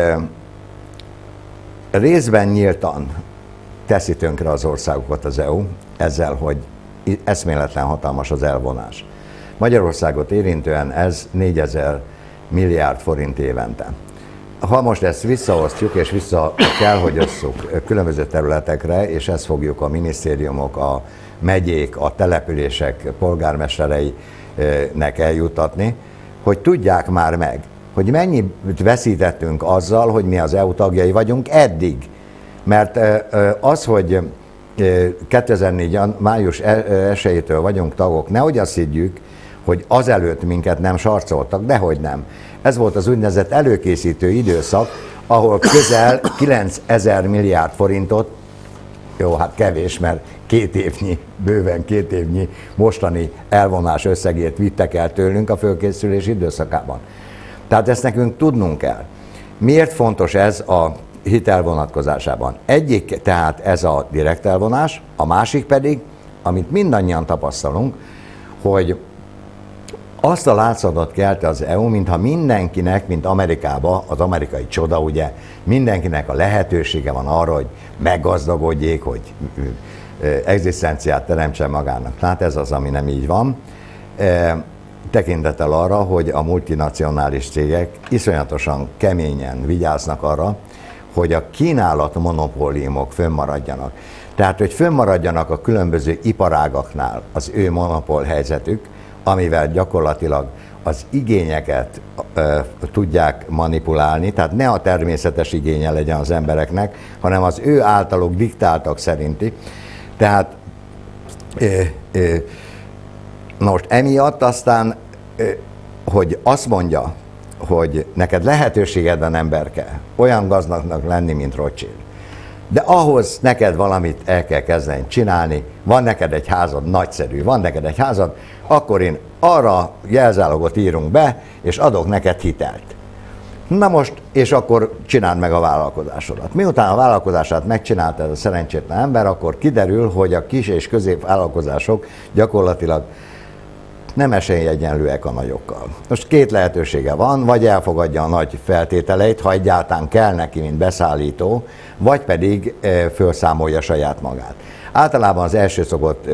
részben nyíltan teszi tönkre az országokat az EU, ezzel, hogy eszméletlen hatalmas az elvonás. Magyarországot érintően ez 4000 milliárd forint évente. ha most ezt visszaosztjuk, és vissza kell, hogy osszuk különböző területekre, és ezt fogjuk a minisztériumok, a megyék, a települések polgármestereinek eljutatni, hogy tudják már meg, hogy mennyit veszítettünk azzal, hogy mi az EU tagjai vagyunk eddig. Mert az, hogy 2004. május 1-től vagyunk tagok, nehogy azt higgyük, hogy azelőtt minket nem sarcoltak, dehogy nem. Ez volt az úgynevezett előkészítő időszak, ahol közel 9000 milliárd forintot, jó, hát kevés, mert bőven két évnyi mostani elvonás összegét vittek el tőlünk a fölkészülés időszakában. Tehát ezt nekünk tudnunk kell. Miért fontos ez a hitel vonatkozásában? Egyik tehát ez a direkt elvonás, a másik pedig, amit mindannyian tapasztalunk, hogy azt a látszatot kelte az EU, mintha mindenkinek, mint Amerikában, az amerikai csoda, ugye, mindenkinek a lehetősége van arra, hogy meggazdagodjék, hogy egzisztenciát teremtsen magának. Tehát ez az, ami nem így van. Tekintettel arra, hogy a multinacionális cégek iszonyatosan keményen vigyáznak arra, hogy a kínálat monopóliumok fönnmaradjanak. Tehát, hogy fönnmaradjanak a különböző iparágaknál az ő monopól helyzetük, amivel gyakorlatilag az igényeket tudják manipulálni, tehát ne a természetes igénye legyen az embereknek, hanem az ő általuk diktáltak szerinti. Tehát most emiatt aztán, hogy azt mondja, hogy neked lehetőséged van, emberke, olyan gazdagnak lenni, mint Rothschild, de ahhoz neked valamit el kell kezdeni csinálni, van neked egy házad, nagyszerű, van neked egy házad, akkor én arra jelzálogot írunk be, és adok neked hitelt. Na most, és akkor csináld meg a vállalkozásodat. Miután a vállalkozását megcsinálta ez a szerencsétlen ember, akkor kiderül, hogy a kis és középvállalkozások gyakorlatilag nem esélyegyenlőek a nagyokkal. Most két lehetősége van, vagy elfogadja a nagy feltételeit, ha egyáltalán kell neki, mint beszállító, vagy pedig felszámolja saját magát. Általában az első szokott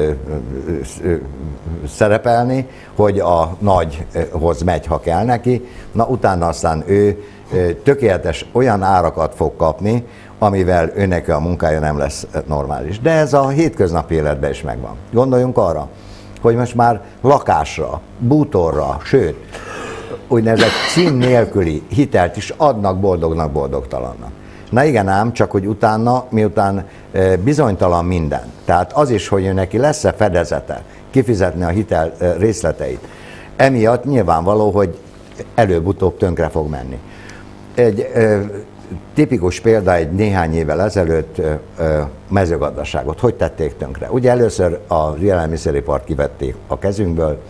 szerepelni, hogy a nagyhoz megy, ha kell neki, na utána aztán ő tökéletes olyan árakat fog kapni, amivel őnek a munkája nem lesz normális. De ez a hétköznapi életben is megvan. Gondoljunk arra, hogy most már lakásra, bútorra, sőt, úgynevezett cím nélküli hitelt is adnak boldognak, boldogtalannak. Na igen ám, csak hogy utána, miután bizonytalan minden, tehát az is, hogy neki lesz-e fedezete kifizetni a hitel részleteit, emiatt nyilvánvaló, hogy előbb-utóbb tönkre fog menni. Egy tipikus példa egy néhány évvel ezelőtt mezőgazdaságot. Hogy tették tönkre? Ugye először az élelmiszeripart kivették a kezünkből,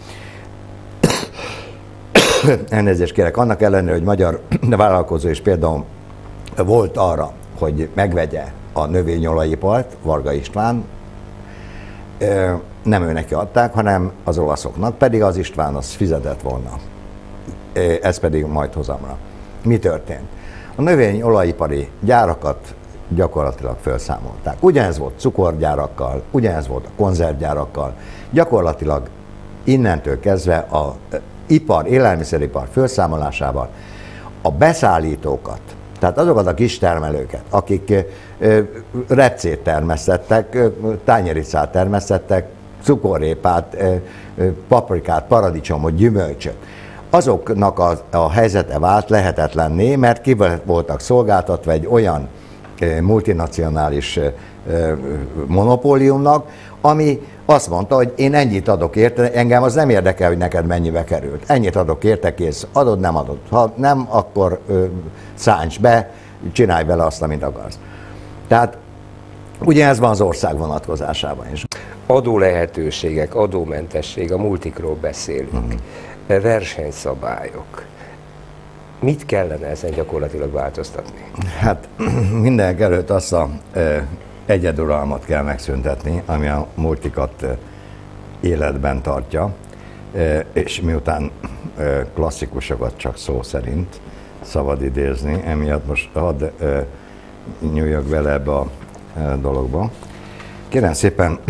elnézést kérek, annak ellenére, hogy magyar vállalkozó is például volt arra, hogy megvegye a növényolajipart, Varga István, nem ő neki adták, hanem az olaszoknak, pedig az István az fizetett volna. Ez pedig majd hozamra. Mi történt? A növényolajipari gyárakat gyakorlatilag felszámolták. Ugyanez volt cukorgyárakkal, ugyanez volt a konzervgyárakkal. Gyakorlatilag innentől kezdve a élelmiszeripar felszámolásával a beszállítókat, tehát azokat a kistermelőket, akik repcét termesztettek, tányéricát termesztettek, cukorrépát, paprikát, paradicsomot, gyümölcsöt, azoknak a helyzete vált lehetetlenné, mert ki voltak szolgáltatva egy olyan multinacionális monopóliumnak, ami azt mondta, hogy én ennyit adok érte, engem az nem érdekel, hogy neked mennyibe került. Ennyit adok érte, kész. Adod, nem adod. Ha nem, akkor szánts be, csinálj vele azt, amit akarsz. Tehát ugye ez van az ország vonatkozásában is. Adó lehetőségek, adómentesség, a multikról beszélünk. Versenyszabályok. Mit kellene ezen gyakorlatilag változtatni? Hát mindenek előtt azt a egyeduralmat kell megszüntetni, ami a multikat életben tartja, és miután klasszikusokat csak szó szerint szabad idézni, emiatt most hadd nyúljak vele ebbe a dologba. Kérem szépen,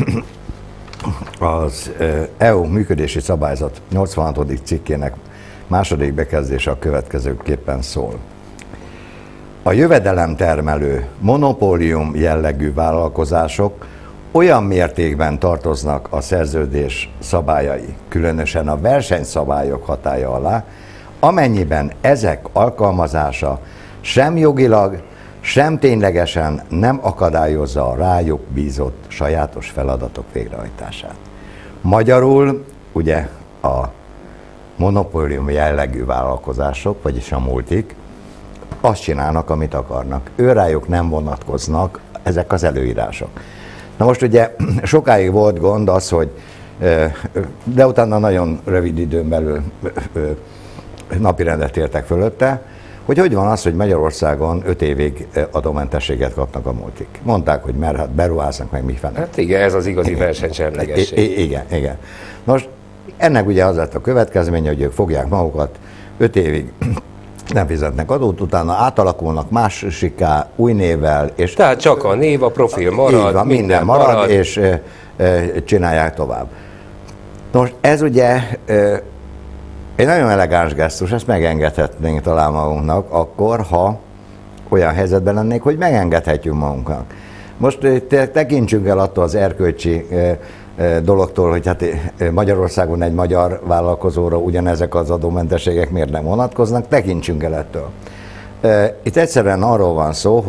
az EU működési szabályzat 86. cikkének második bekezdése a következőképpen szól. a jövedelemtermelő, monopólium jellegű vállalkozások olyan mértékben tartoznak a szerződés szabályai, különösen a versenyszabályok hatálya alá, amennyiben ezek alkalmazása sem jogilag, sem ténylegesen nem akadályozza a rájuk bízott sajátos feladatok végrehajtását. Magyarul ugye a monopólium jellegű vállalkozások, vagyis a multik, azt csinálnak, amit akarnak. Őrájuk nem vonatkoznak ezek az előírások. Na most ugye sokáig volt gond az, hogy de utána nagyon rövid időn belül napirendet értek fölötte, hogy van az, hogy Magyarországon 5 évig adómentességet kapnak a multik. Mondták, hogy mert hát beruháznak meg mi fene. Hát igen, ez az igazi versenysemlegesség. Igen. Most ennek ugye az lett a következménye, hogy ők fogják magukat 5 évig nem fizetnek adót, utána átalakulnak másikká, új névvel. És tehát csak a név, a profil marad, van, minden marad, és csinálják tovább. Most ez ugye egy nagyon elegáns gesztus, ezt megengedhetnénk talán magunknak akkor, ha olyan helyzetben lennék, hogy megengedhetjük magunknak. Most tekintsünk el attól az erkölcsi dologtól, hogy hát Magyarországon egy magyar vállalkozóra ugyanezek az adómentességek miért nem vonatkoznak, tekintsünk el ettől. Itt egyszerűen arról van szó,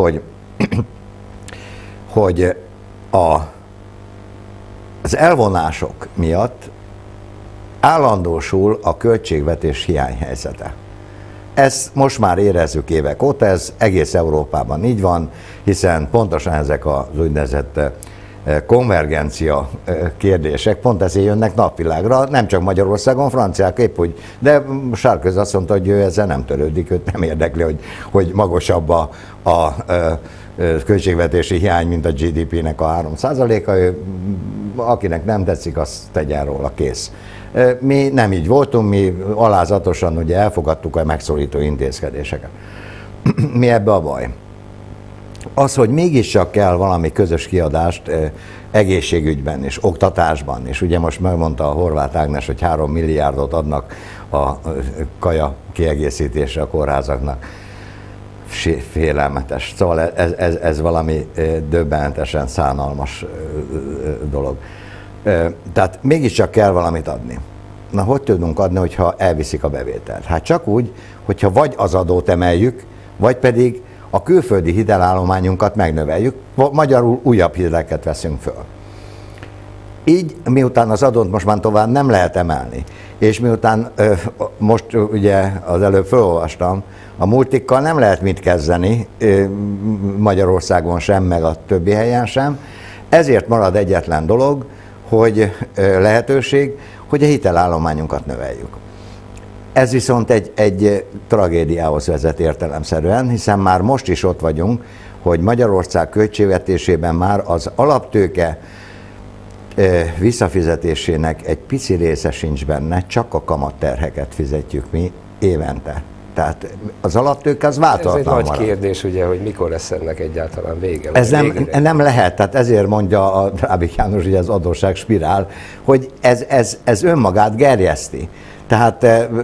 hogy az elvonások miatt állandósul a költségvetés hiányhelyzete. Ezt most már érezzük évek óta, ez egész Európában így van, hiszen pontosan ezek az úgynevezett konvergencia kérdések pont ezért jönnek napvilágra, nem csak Magyarországon, franciák épp úgy, de Sarkozy azt mondta, hogy ő ezzel nem törődik, őt nem érdekli, hogy magasabb a költségvetési hiány, mint a GDP-nek a 3%-a, akinek nem tetszik, azt tegyen róla, kész. Mi nem így voltunk, mi alázatosan ugye elfogadtuk a megszorító intézkedéseket. Mi ebbe a baj? Az, hogy mégiscsak kell valami közös kiadást egészségügyben és oktatásban, és ugye most megmondta a Horváth Ágnes, hogy 3 milliárdot adnak a kaja kiegészítésre a kórházaknak. Félelmetes. Szóval ez valami döbbenetesen szánalmas dolog. Tehát mégiscsak kell valamit adni. Na, hogy tudunk adni, hogyha elviszik a bevételt? Hát csak úgy, hogyha vagy az adót emeljük, vagy pedig a külföldi hitelállományunkat megnöveljük, magyarul újabb hiteleket veszünk föl. Így, miután az adót most már tovább nem lehet emelni, és miután most ugye az előbb felolvastam, a multikkal nem lehet mit kezdeni, Magyarországon sem, meg a többi helyen sem, ezért marad egyetlen dolog, hogy lehetőség, hogy a hitelállományunkat növeljük. Ez viszont egy tragédiához vezet értelemszerűen, hiszen már most is ott vagyunk, hogy Magyarország költségvetésében már az alaptőke visszafizetésének egy pici része sincs benne, csak a kamatterheket fizetjük mi évente. Tehát az alaptőke az változatlan marad. Ez egy nagy kérdés, ugye, hogy mikor lesz ennek egyáltalán vége. Ez nem lehet, tehát ezért mondja a Drábik János, ugye az adósság spirál, hogy ez önmagát gerjeszti. Tehát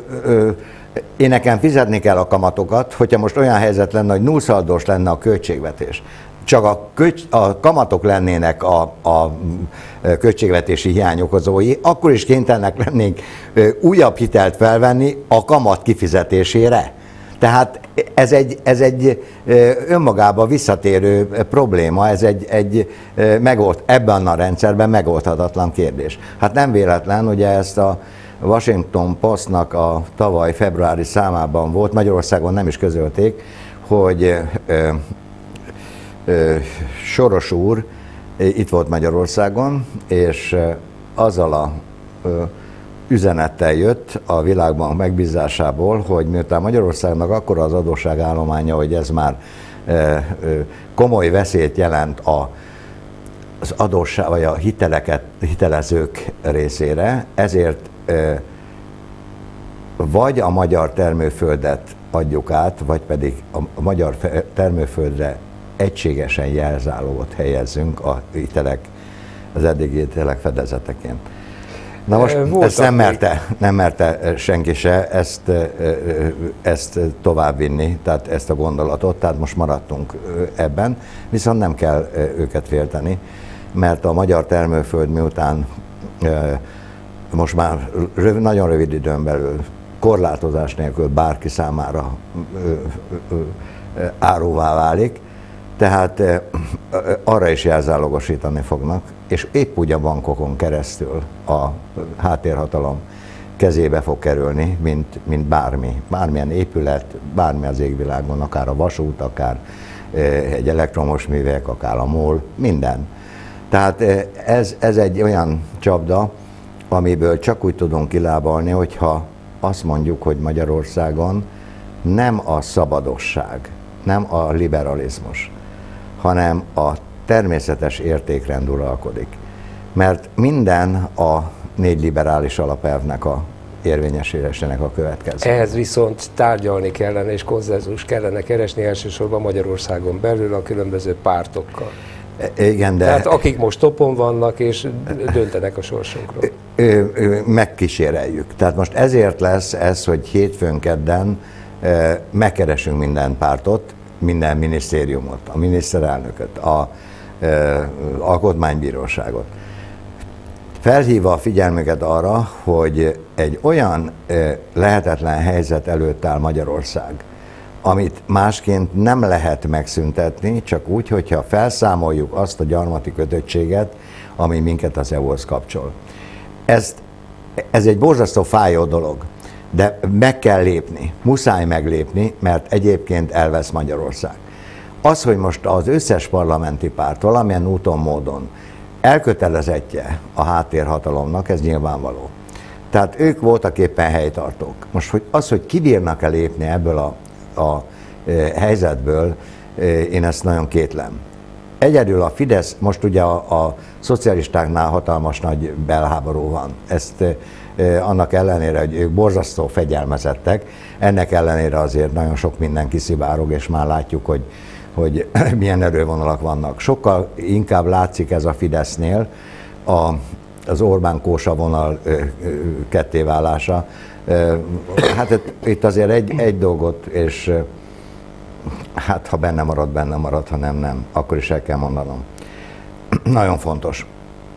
én nekem fizetni kell a kamatokat, hogyha most olyan helyzet lenne, hogy nullszaldós lenne a költségvetés, csak a kamatok lennének a költségvetési hiány okozói, akkor is kénytelenek lennénk újabb hitelt felvenni a kamat kifizetésére. Tehát ez egy önmagába visszatérő probléma, ez egy ebben a rendszerben megoldhatatlan kérdés. Hát nem véletlen, ugye ezt a Washington Postnak a tavaly februári számában volt, Magyarországon nem is közölték, hogy Soros úr itt volt Magyarországon, és azzal a üzenettel jött a Világbank megbízásából, hogy miután Magyarországnak akkora az adósságállománya, hogy ez már komoly veszélyt jelent az adósság vagy a hitelezők részére, ezért vagy a magyar termőföldet adjuk át, vagy pedig a magyar termőföldre egységesen jelzálogot helyezzünk az eddigi hitelek fedezeteként. Na most ezt nem merte senki se ezt továbbvinni, tehát ezt a gondolatot, tehát most maradtunk ebben, viszont nem kell őket félteni, mert a magyar termőföld miután most már nagyon rövid időn belül korlátozás nélkül bárki számára áruvá válik, tehát arra is jelzálogosítani fognak, és épp úgy a bankokon keresztül a háttérhatalom kezébe fog kerülni, mint bármilyen épület, bármi az égvilágon, akár a vasút, akár egy elektromos művek, akár a MOL, minden. Tehát ez egy olyan csapda, amiből csak úgy tudunk kilábalni, hogyha azt mondjuk, hogy Magyarországon nem a szabadosság, nem a liberalizmus, hanem a természetes értékrend uralkodik. Mert minden a 4 liberális alapelvnek a érvényesülésének a következő. Ehhez viszont tárgyalni kellene és konszenzus kellene keresni elsősorban Magyarországon belül a különböző pártokkal. Igen, de... Tehát akik most topon vannak és döntenek a sorsunkról. Megkíséreljük. Tehát most ezért lesz ez, hogy hétfőn, kedden megkeresünk minden pártot, minden minisztériumot, a miniszterelnököt, a alkotmánybíróságot. Felhívva a figyelmüket arra, hogy egy olyan lehetetlen helyzet előtt áll Magyarország, amit másként nem lehet megszüntetni, csak úgy, hogyha felszámoljuk azt a gyarmati kötöttséget, ami minket az EU-hoz kapcsol. Ez egy borzasztó fájó dolog, de meg kell lépni, muszáj meglépni, mert egyébként elvesz Magyarország. Az, hogy most az összes parlamenti párt valamilyen úton, módon elkötelezettje a háttérhatalomnak, ez nyilvánvaló. Tehát ők voltak éppen helytartók. Most hogy kibírnak-e lépni ebből a helyzetből, én ezt nagyon kétlem. Egyedül a Fidesz, most ugye a szocialistáknál hatalmas nagy belháború van. Ezt annak ellenére, hogy ők borzasztó fegyelmezettek, ennek ellenére azért nagyon sok minden kiszivárog, és már látjuk, hogy milyen erővonalak vannak. Sokkal inkább látszik ez a Fidesznél az Orbán-Kósa vonal kettéválása. Hát itt azért egy dolgot, és hát ha benne marad, ha nem, akkor is el kell mondanom. Nagyon fontos,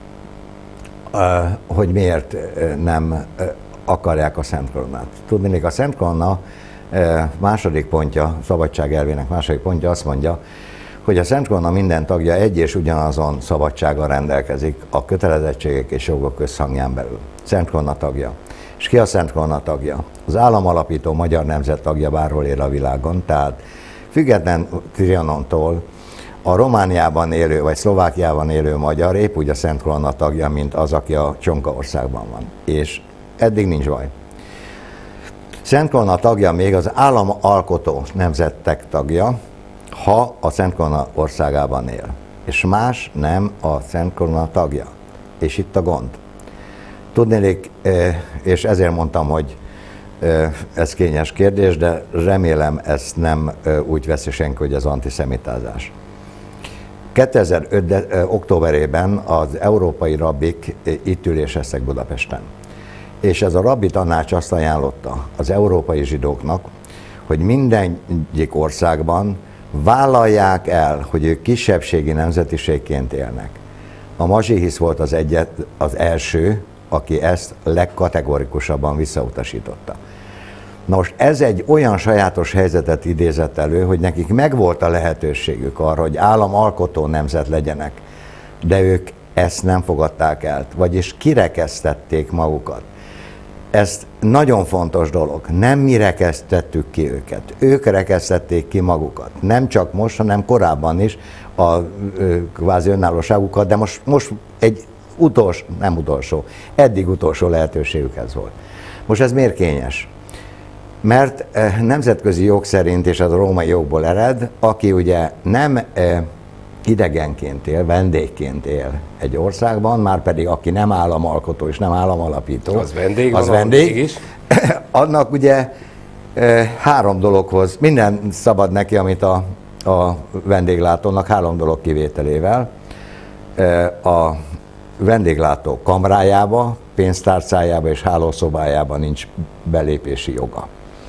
hogy miért nem akarják a Szent Koronát. Tudnék, a Szent Korona második pontja, szabadság elvének második pontja azt mondja, hogy a Szent Korona minden tagja egy és ugyanazon szabadsággal rendelkezik a kötelezettségek és jogok összhangján belül. Szent Korona tagja. És ki a Szent Korona tagja? Az államalapító magyar nemzet tagja, bárhol él a világon, tehát független Trianontól a Romániában élő vagy Szlovákiában élő magyar épp úgy a Szent Korona tagja, mint az, aki a Csonkaországban van. És eddig nincs baj. Szent Korona tagja még az államalkotó nemzetek tagja, ha a Szent Korona országában él. És más nem a Szent Korona tagja. És itt a gond. Tudnélik, és ezért mondtam, hogy ez kényes kérdés, de remélem ezt nem úgy veszi senki, hogy ez antiszemitázás. 2005. októberében az európai rabbik itt üléseztek Budapesten. És ez a rabbi tanács azt ajánlotta az európai zsidóknak, hogy mindegyik országban vállalják el, hogy ők kisebbségi nemzetiségként élnek. A mazsihisz volt az első, aki ezt legkategorikusabban visszautasította. Na most ez egy olyan sajátos helyzetet idézett elő, hogy nekik megvolt a lehetőségük arra, hogy államalkotó nemzet legyenek, de ők ezt nem fogadták el, vagyis kirekesztették magukat. Ez nagyon fontos dolog. Nem mi rekesztettük ki őket. Ők rekesztették ki magukat. Nem csak most, hanem korábban is a kvázi önállóságukat, de most egy eddig utolsó lehetőségük ez volt. Most ez miért kényes? Mert nemzetközi jog szerint, és az a római jogból ered, aki ugye nem idegenként él, vendégként él egy országban, már pedig aki nem államalkotó és nem államalapító, az vendég, vendég annak ugye 3 dologhoz, minden szabad neki, amit a vendéglátónak 3 dolog kivételével. vendéglátó kamrájába, pénztárcájába és hálószobájába nincs belépési joga.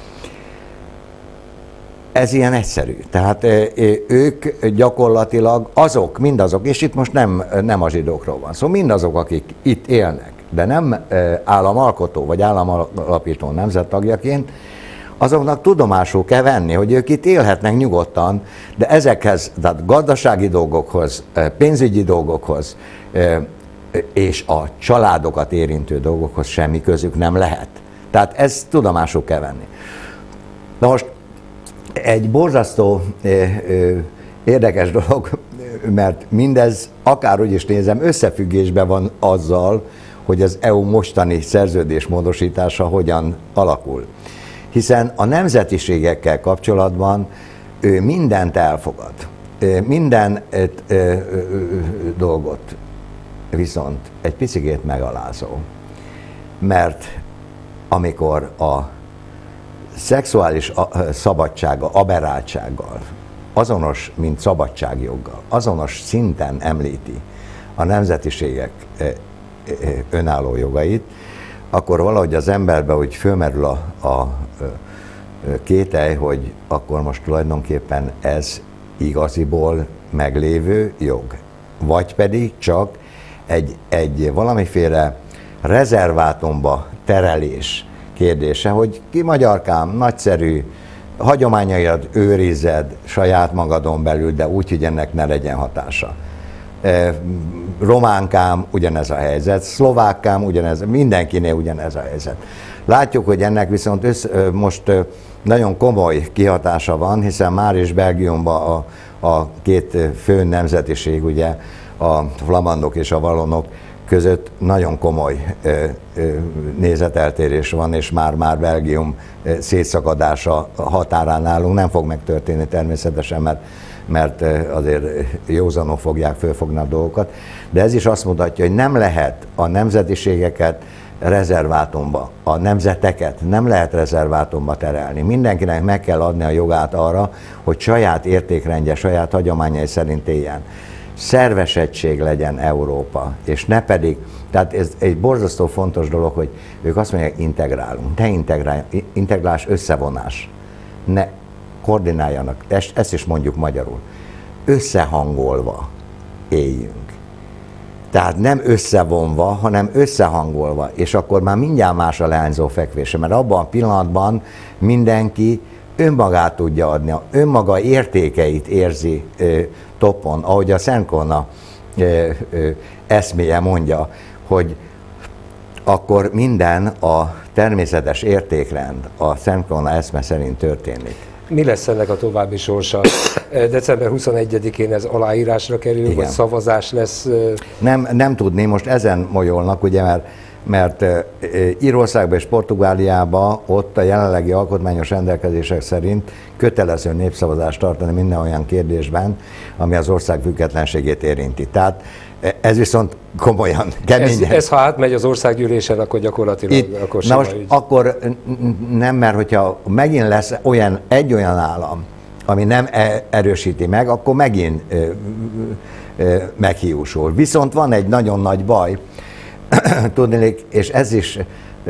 Ez ilyen egyszerű. Tehát ők gyakorlatilag mindazok, és itt most nem a zsidókról van szó, mindazok, akik itt élnek, de nem államalkotó vagy államalapító nemzettagjaként, azoknak tudomásul kell venni, hogy ők itt élhetnek nyugodtan, de ezekhez, tehát gazdasági dolgokhoz, pénzügyi dolgokhoz és a családokat érintő dolgokhoz semmi közük nem lehet. Tehát ezt tudomásul kell venni. Na most egy borzasztó érdekes dolog, mert mindez, akárhogy is nézem, összefüggésben van azzal, hogy az EU mostani szerződésmódosítása hogyan alakul. Hiszen a nemzetiségekkel kapcsolatban ő mindent elfogad, minden dolgot viszont egy picikét megalázó. Mert amikor a szexuális szabadsága, aberráltsággal, azonos, mint szabadságjoggal, azonos szinten említi a nemzetiségek önálló jogait, akkor valahogy az emberbe úgy fölmerül a kételj, hogy akkor most tulajdonképpen ez igaziból meglévő jog. Vagy pedig csak egy valamiféle rezervátumba terelés kérdése, hogy ki magyarkám, nagyszerű, hagyományaidat őrized saját magadon belül, de úgy, hogy ennek ne legyen hatása. Románkám, ugyanez a helyzet, szlovákkám, ugyanez, mindenkinél ugyanez a helyzet. Látjuk, hogy ennek viszont most nagyon komoly kihatása van, hiszen már is Belgiumban a két fő nemzetiség, ugye a flamandok és a vallonok között nagyon komoly nézeteltérés van, és már Belgium szétszakadása határán állunk. Nem fog megtörténni természetesen, mert azért józanul fogják fölfogni a dolgokat, de ez is azt mutatja, hogy nem lehet a nemzetiségeket rezervátumba, a nemzeteket nem lehet rezervátumba terelni. Mindenkinek meg kell adni a jogát arra, hogy saját értékrendje, saját hagyományai szerint éljen. Szerves egység legyen Európa, és ne pedig, tehát ez egy borzasztó fontos dolog, hogy ők azt mondják, integrálunk. Ne integrálás, összevonás. Ne koordináljanak, ezt is mondjuk magyarul. Összehangolva éljünk. Tehát nem összevonva, hanem összehangolva, és akkor már mindjárt más a leányzó fekvése, mert abban a pillanatban mindenki önmagát tudja adni, önmaga értékeit érzi toppon, ahogy a Szentkona eszméje mondja, hogy akkor minden a természetes értékrend a Szentkona eszme szerint történik. Mi lesz ennek a további sorsa? December 21-én ez aláírásra kerül, igen, vagy szavazás lesz? Nem tudni, most ezen molyolnak, ugye, mert Írországban és Portugáliában ott a jelenlegi alkotmányos rendelkezések szerint kötelező népszavazást tartani minden olyan kérdésben, ami az ország függetlenségét érinti. Tehát ez viszont komolyan, keményen. Ez ha átmegy az országgyűlésen, akkor gyakorlatilag akkor na most akkor nem, mert hogyha megint lesz egy olyan állam, ami nem erősíti meg, akkor megint meghiúsul. Viszont van egy nagyon nagy baj, tudniillik, és ez is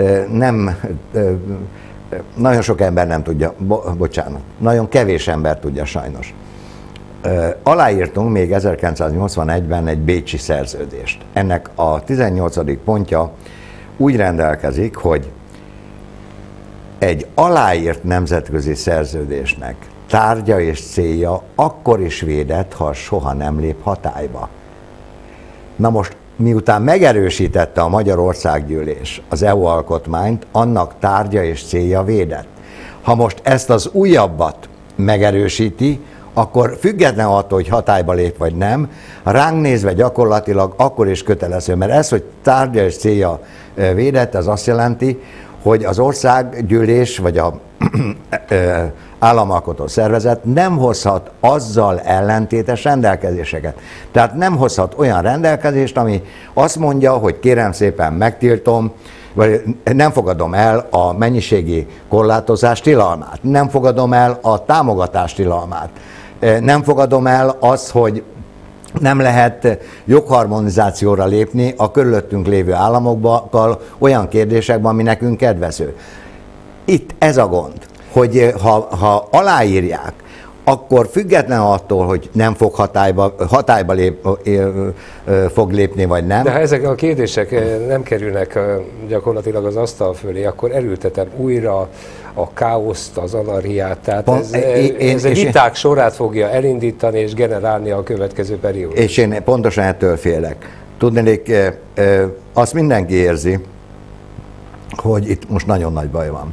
nagyon sok ember nem tudja, bocsánat, nagyon kevés ember tudja sajnos. Aláírtunk még 1981-ben egy bécsi szerződést. Ennek a 18. pontja úgy rendelkezik, hogy egy aláírt nemzetközi szerződésnek tárgya és célja akkor is védett, ha soha nem lép hatályba. Na most, miután megerősítette a Magyar Országgyűlés az EU alkotmányt, annak tárgya és célja védett. Ha most ezt az újabbat megerősíti, akkor független attól, hogy hatályba lép vagy nem, ránk nézve gyakorlatilag akkor is kötelező, mert ez, hogy tárgya és célja védett, ez azt jelenti, hogy az országgyűlés vagy a államalkotó szervezet nem hozhat azzal ellentétes rendelkezéseket. Tehát nem hozhat olyan rendelkezést, ami azt mondja, hogy kérem szépen megtiltom, vagy nem fogadom el a mennyiségi korlátozás tilalmát, nem fogadom el a támogatás tilalmát, nem fogadom el azt, hogy nem lehet jogharmonizációra lépni a körülöttünk lévő államokkal olyan kérdésekben, ami nekünk kedvező. Itt ez a gond, hogy ha aláírják, akkor független attól, hogy nem fog hatályba fog lépni, vagy nem. De ha ezek a kérdések nem kerülnek gyakorlatilag az asztal fölé, akkor erőltetem újra a káoszt, az anarchiát. Tehát ez egy viták sorát fogja elindítani és generálni a következő periódus. És én pontosan ettől félek. Tudnék, azt mindenki érzi, hogy itt most nagyon nagy baj van.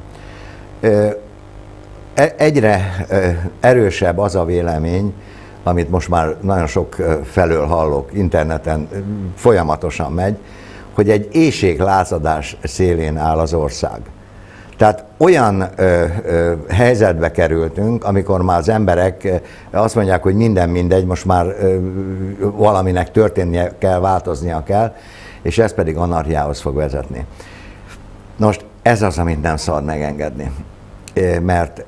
Egyre erősebb az a vélemény, amit most már nagyon sok felől hallok, interneten folyamatosan megy, hogy egy éhséglázadás szélén áll az ország. Tehát olyan helyzetbe kerültünk, amikor már az emberek azt mondják, hogy minden mindegy, most már valaminek történnie kell, változnia kell, és ez pedig anarchiához fog vezetni. Most ez az, amit nem szabad megengedni. Mert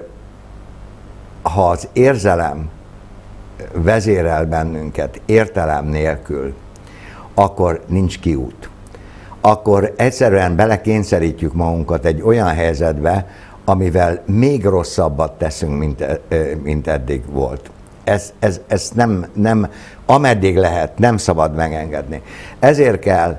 ha az érzelem vezérel bennünket értelem nélkül, akkor nincs kiút. Akkor egyszerűen belekényszerítjük magunkat egy olyan helyzetbe, amivel még rosszabbat teszünk, mint eddig volt. Ezt nem, ameddig lehet, nem szabad megengedni. Ezért kell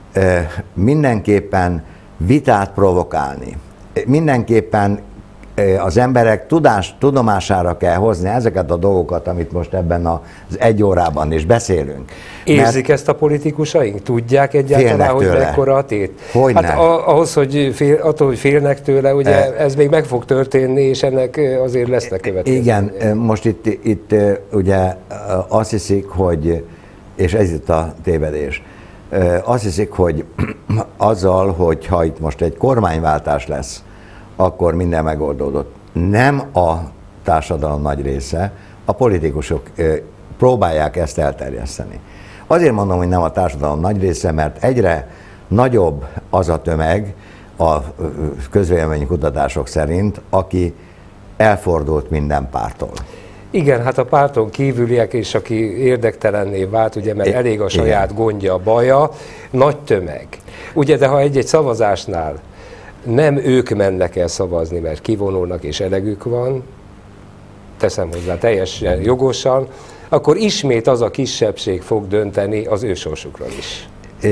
mindenképpen vitát provokálni. Mindenképpen az emberek tudomására kell hozni ezeket a dolgokat, amit most ebben az egy órában is beszélünk. Érzik ezt a politikusaink? Tudják egyáltalán, hogy mekkora a tét? Hogyne. Hát ahhoz, hogy attól, hogy félnek tőle, ugye ez még meg fog történni, és ennek azért lesznek következmények. Igen, most itt ugye azt hiszik, hogy, és ez itt a tévedés, azt hiszik, hogy azzal, hogyha itt most egy kormányváltás lesz, akkor minden megoldódott. Nem a társadalom nagy része, a politikusok próbálják ezt elterjeszteni. Azért mondom, hogy nem a társadalom nagy része, mert egyre nagyobb az a tömeg a közvéleménykutatások szerint, aki elfordult minden pártól. Igen, hát a párton kívüliek és aki érdektelenné vált, ugye, mert elég a saját gondja, baja, nagy tömeg. Ugye, de ha egy-egy szavazásnál nem ők mennek el szavazni, mert kivonulnak és elegük van, teszem hozzá teljesen jogosan, akkor ismét az a kisebbség fog dönteni az ő sorsukról is.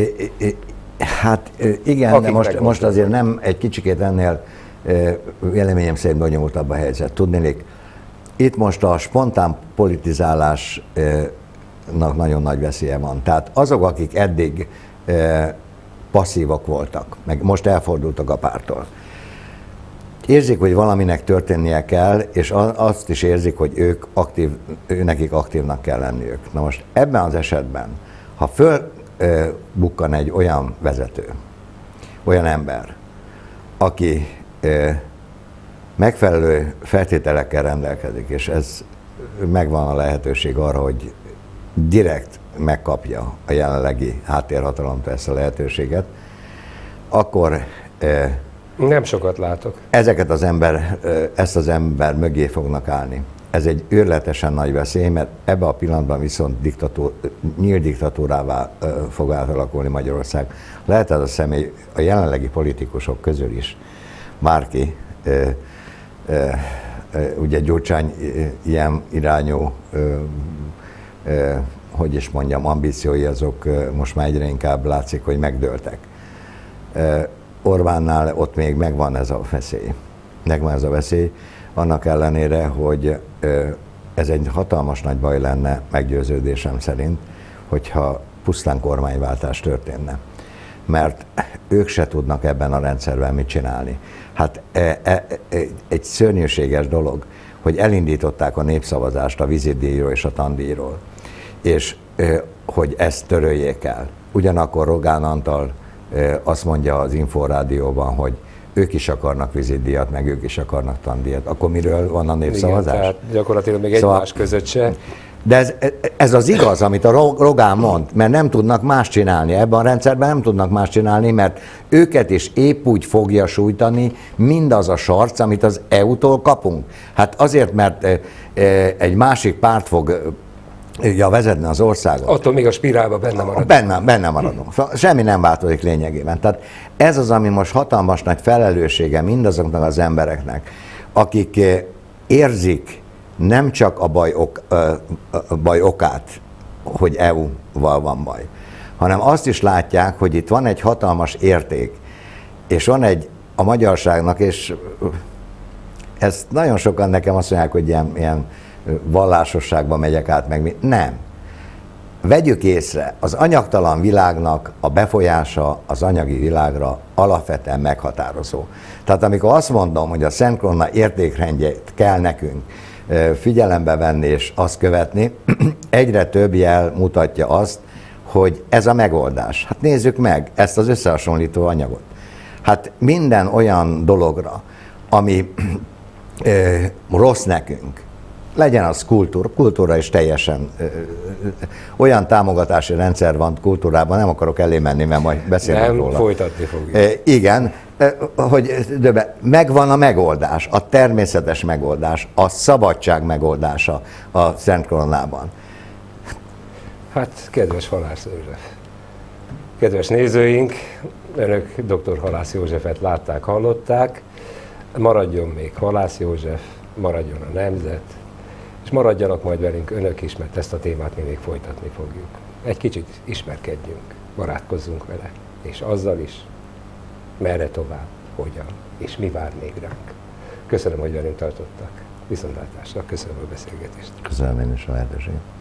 Hát igen, de most azért nem egy kicsikét ennél véleményem szerint bonyolultabb a helyzet. Tudnélik, itt most a spontán politizálásnak nagyon nagy veszélye van. Tehát azok, akik eddig passzívak voltak, meg most elfordultak a pártól, érzik, hogy valaminek történnie kell, és azt is érzik, hogy nekik aktívnak kell lenniük. Na most ebben az esetben, ha fölbukkan egy olyan vezető, olyan ember, aki megfelelő feltételekkel rendelkezik, és ez megvan a lehetőség arra, hogy direkt megkapja a jelenlegi háttérhatalomtól ezt a lehetőséget, akkor nem sokat látok. Ezt az ember mögé fognak állni. Ez egy őrületesen nagy veszély, mert ebben a pillanatban viszont nyílt diktatúrává fog átalakulni Magyarország. Lehet ez a személy a jelenlegi politikusok közül is bárki, ugye Gyurcsány ilyen irányú, hogy is mondjam, ambíciói azok most már egyre inkább látszik, hogy megdőltek. Orbánnál ott még megvan ez a veszély. Megvan ez a veszély, annak ellenére, hogy ez egy hatalmas nagy baj lenne, meggyőződésem szerint, hogyha pusztán kormányváltás történne. Mert ők se tudnak ebben a rendszerben mit csinálni. Hát egy szörnyűséges dolog, hogy elindították a népszavazást a vízidíjról és a tandíjról, és hogy ezt töröljék el. Ugyanakkor Rogán Antal azt mondja az Inforádióban, hogy ők is akarnak vízidíjat, meg ők is akarnak tandíjat. Akkor miről van a népszavazás? Igen, tehát gyakorlatilag még egymás között se. De ez az igaz, amit a Rogán mond, mert nem tudnak más csinálni. Ebben a rendszerben nem tudnak más csinálni, mert őket is épp úgy fogja sújtani mindaz a sarc, amit az EU-tól kapunk. Hát azért, mert egy másik párt fog vezetne az országot. Attól még a spirálba benne marad. Benne maradunk. Semmi nem változik lényegében. Tehát ez az, ami most hatalmas nagy felelőssége mindazoknak az embereknek, akik érzik nem csak a baj okát, hogy EU-val van baj, hanem azt is látják, hogy itt van egy hatalmas érték, és van a magyarságnak, és ezt nagyon sokan nekem azt mondják, hogy ilyen vallásosságba megyek át, meg mi. Nem. Vegyük észre, az anyagtalan világnak a befolyása az anyagi világra alapvetően meghatározó. Tehát amikor azt mondom, hogy a Szent Korona értékrendjét kell nekünk figyelembe venni és azt követni, egyre több jel mutatja azt, hogy ez a megoldás. Hát nézzük meg ezt az összehasonlító anyagot. Hát minden olyan dologra, ami rossz nekünk, legyen az kultúra is teljesen olyan támogatási rendszer van kultúrában, nem akarok elé menni, mert majd beszélünk róla. Nem, folytatni fogjuk. Igen, hogy megvan a megoldás, a természetes megoldás, a szabadság megoldása a Szent Koronában. Hát, kedves Halász József, kedves nézőink, önök dr. Halász Józsefet látták, hallották, maradjon még Halász József, maradjon a nemzet, és maradjanak majd velünk önök is, mert ezt a témát mi még folytatni fogjuk. Egy kicsit ismerkedjünk, barátkozzunk vele, és azzal is, merre tovább, hogyan, és mi vár még ránk. Köszönöm, hogy velünk tartottak. Viszontlátásra, köszönöm a beszélgetést. Köszönöm én is a lehetőséget.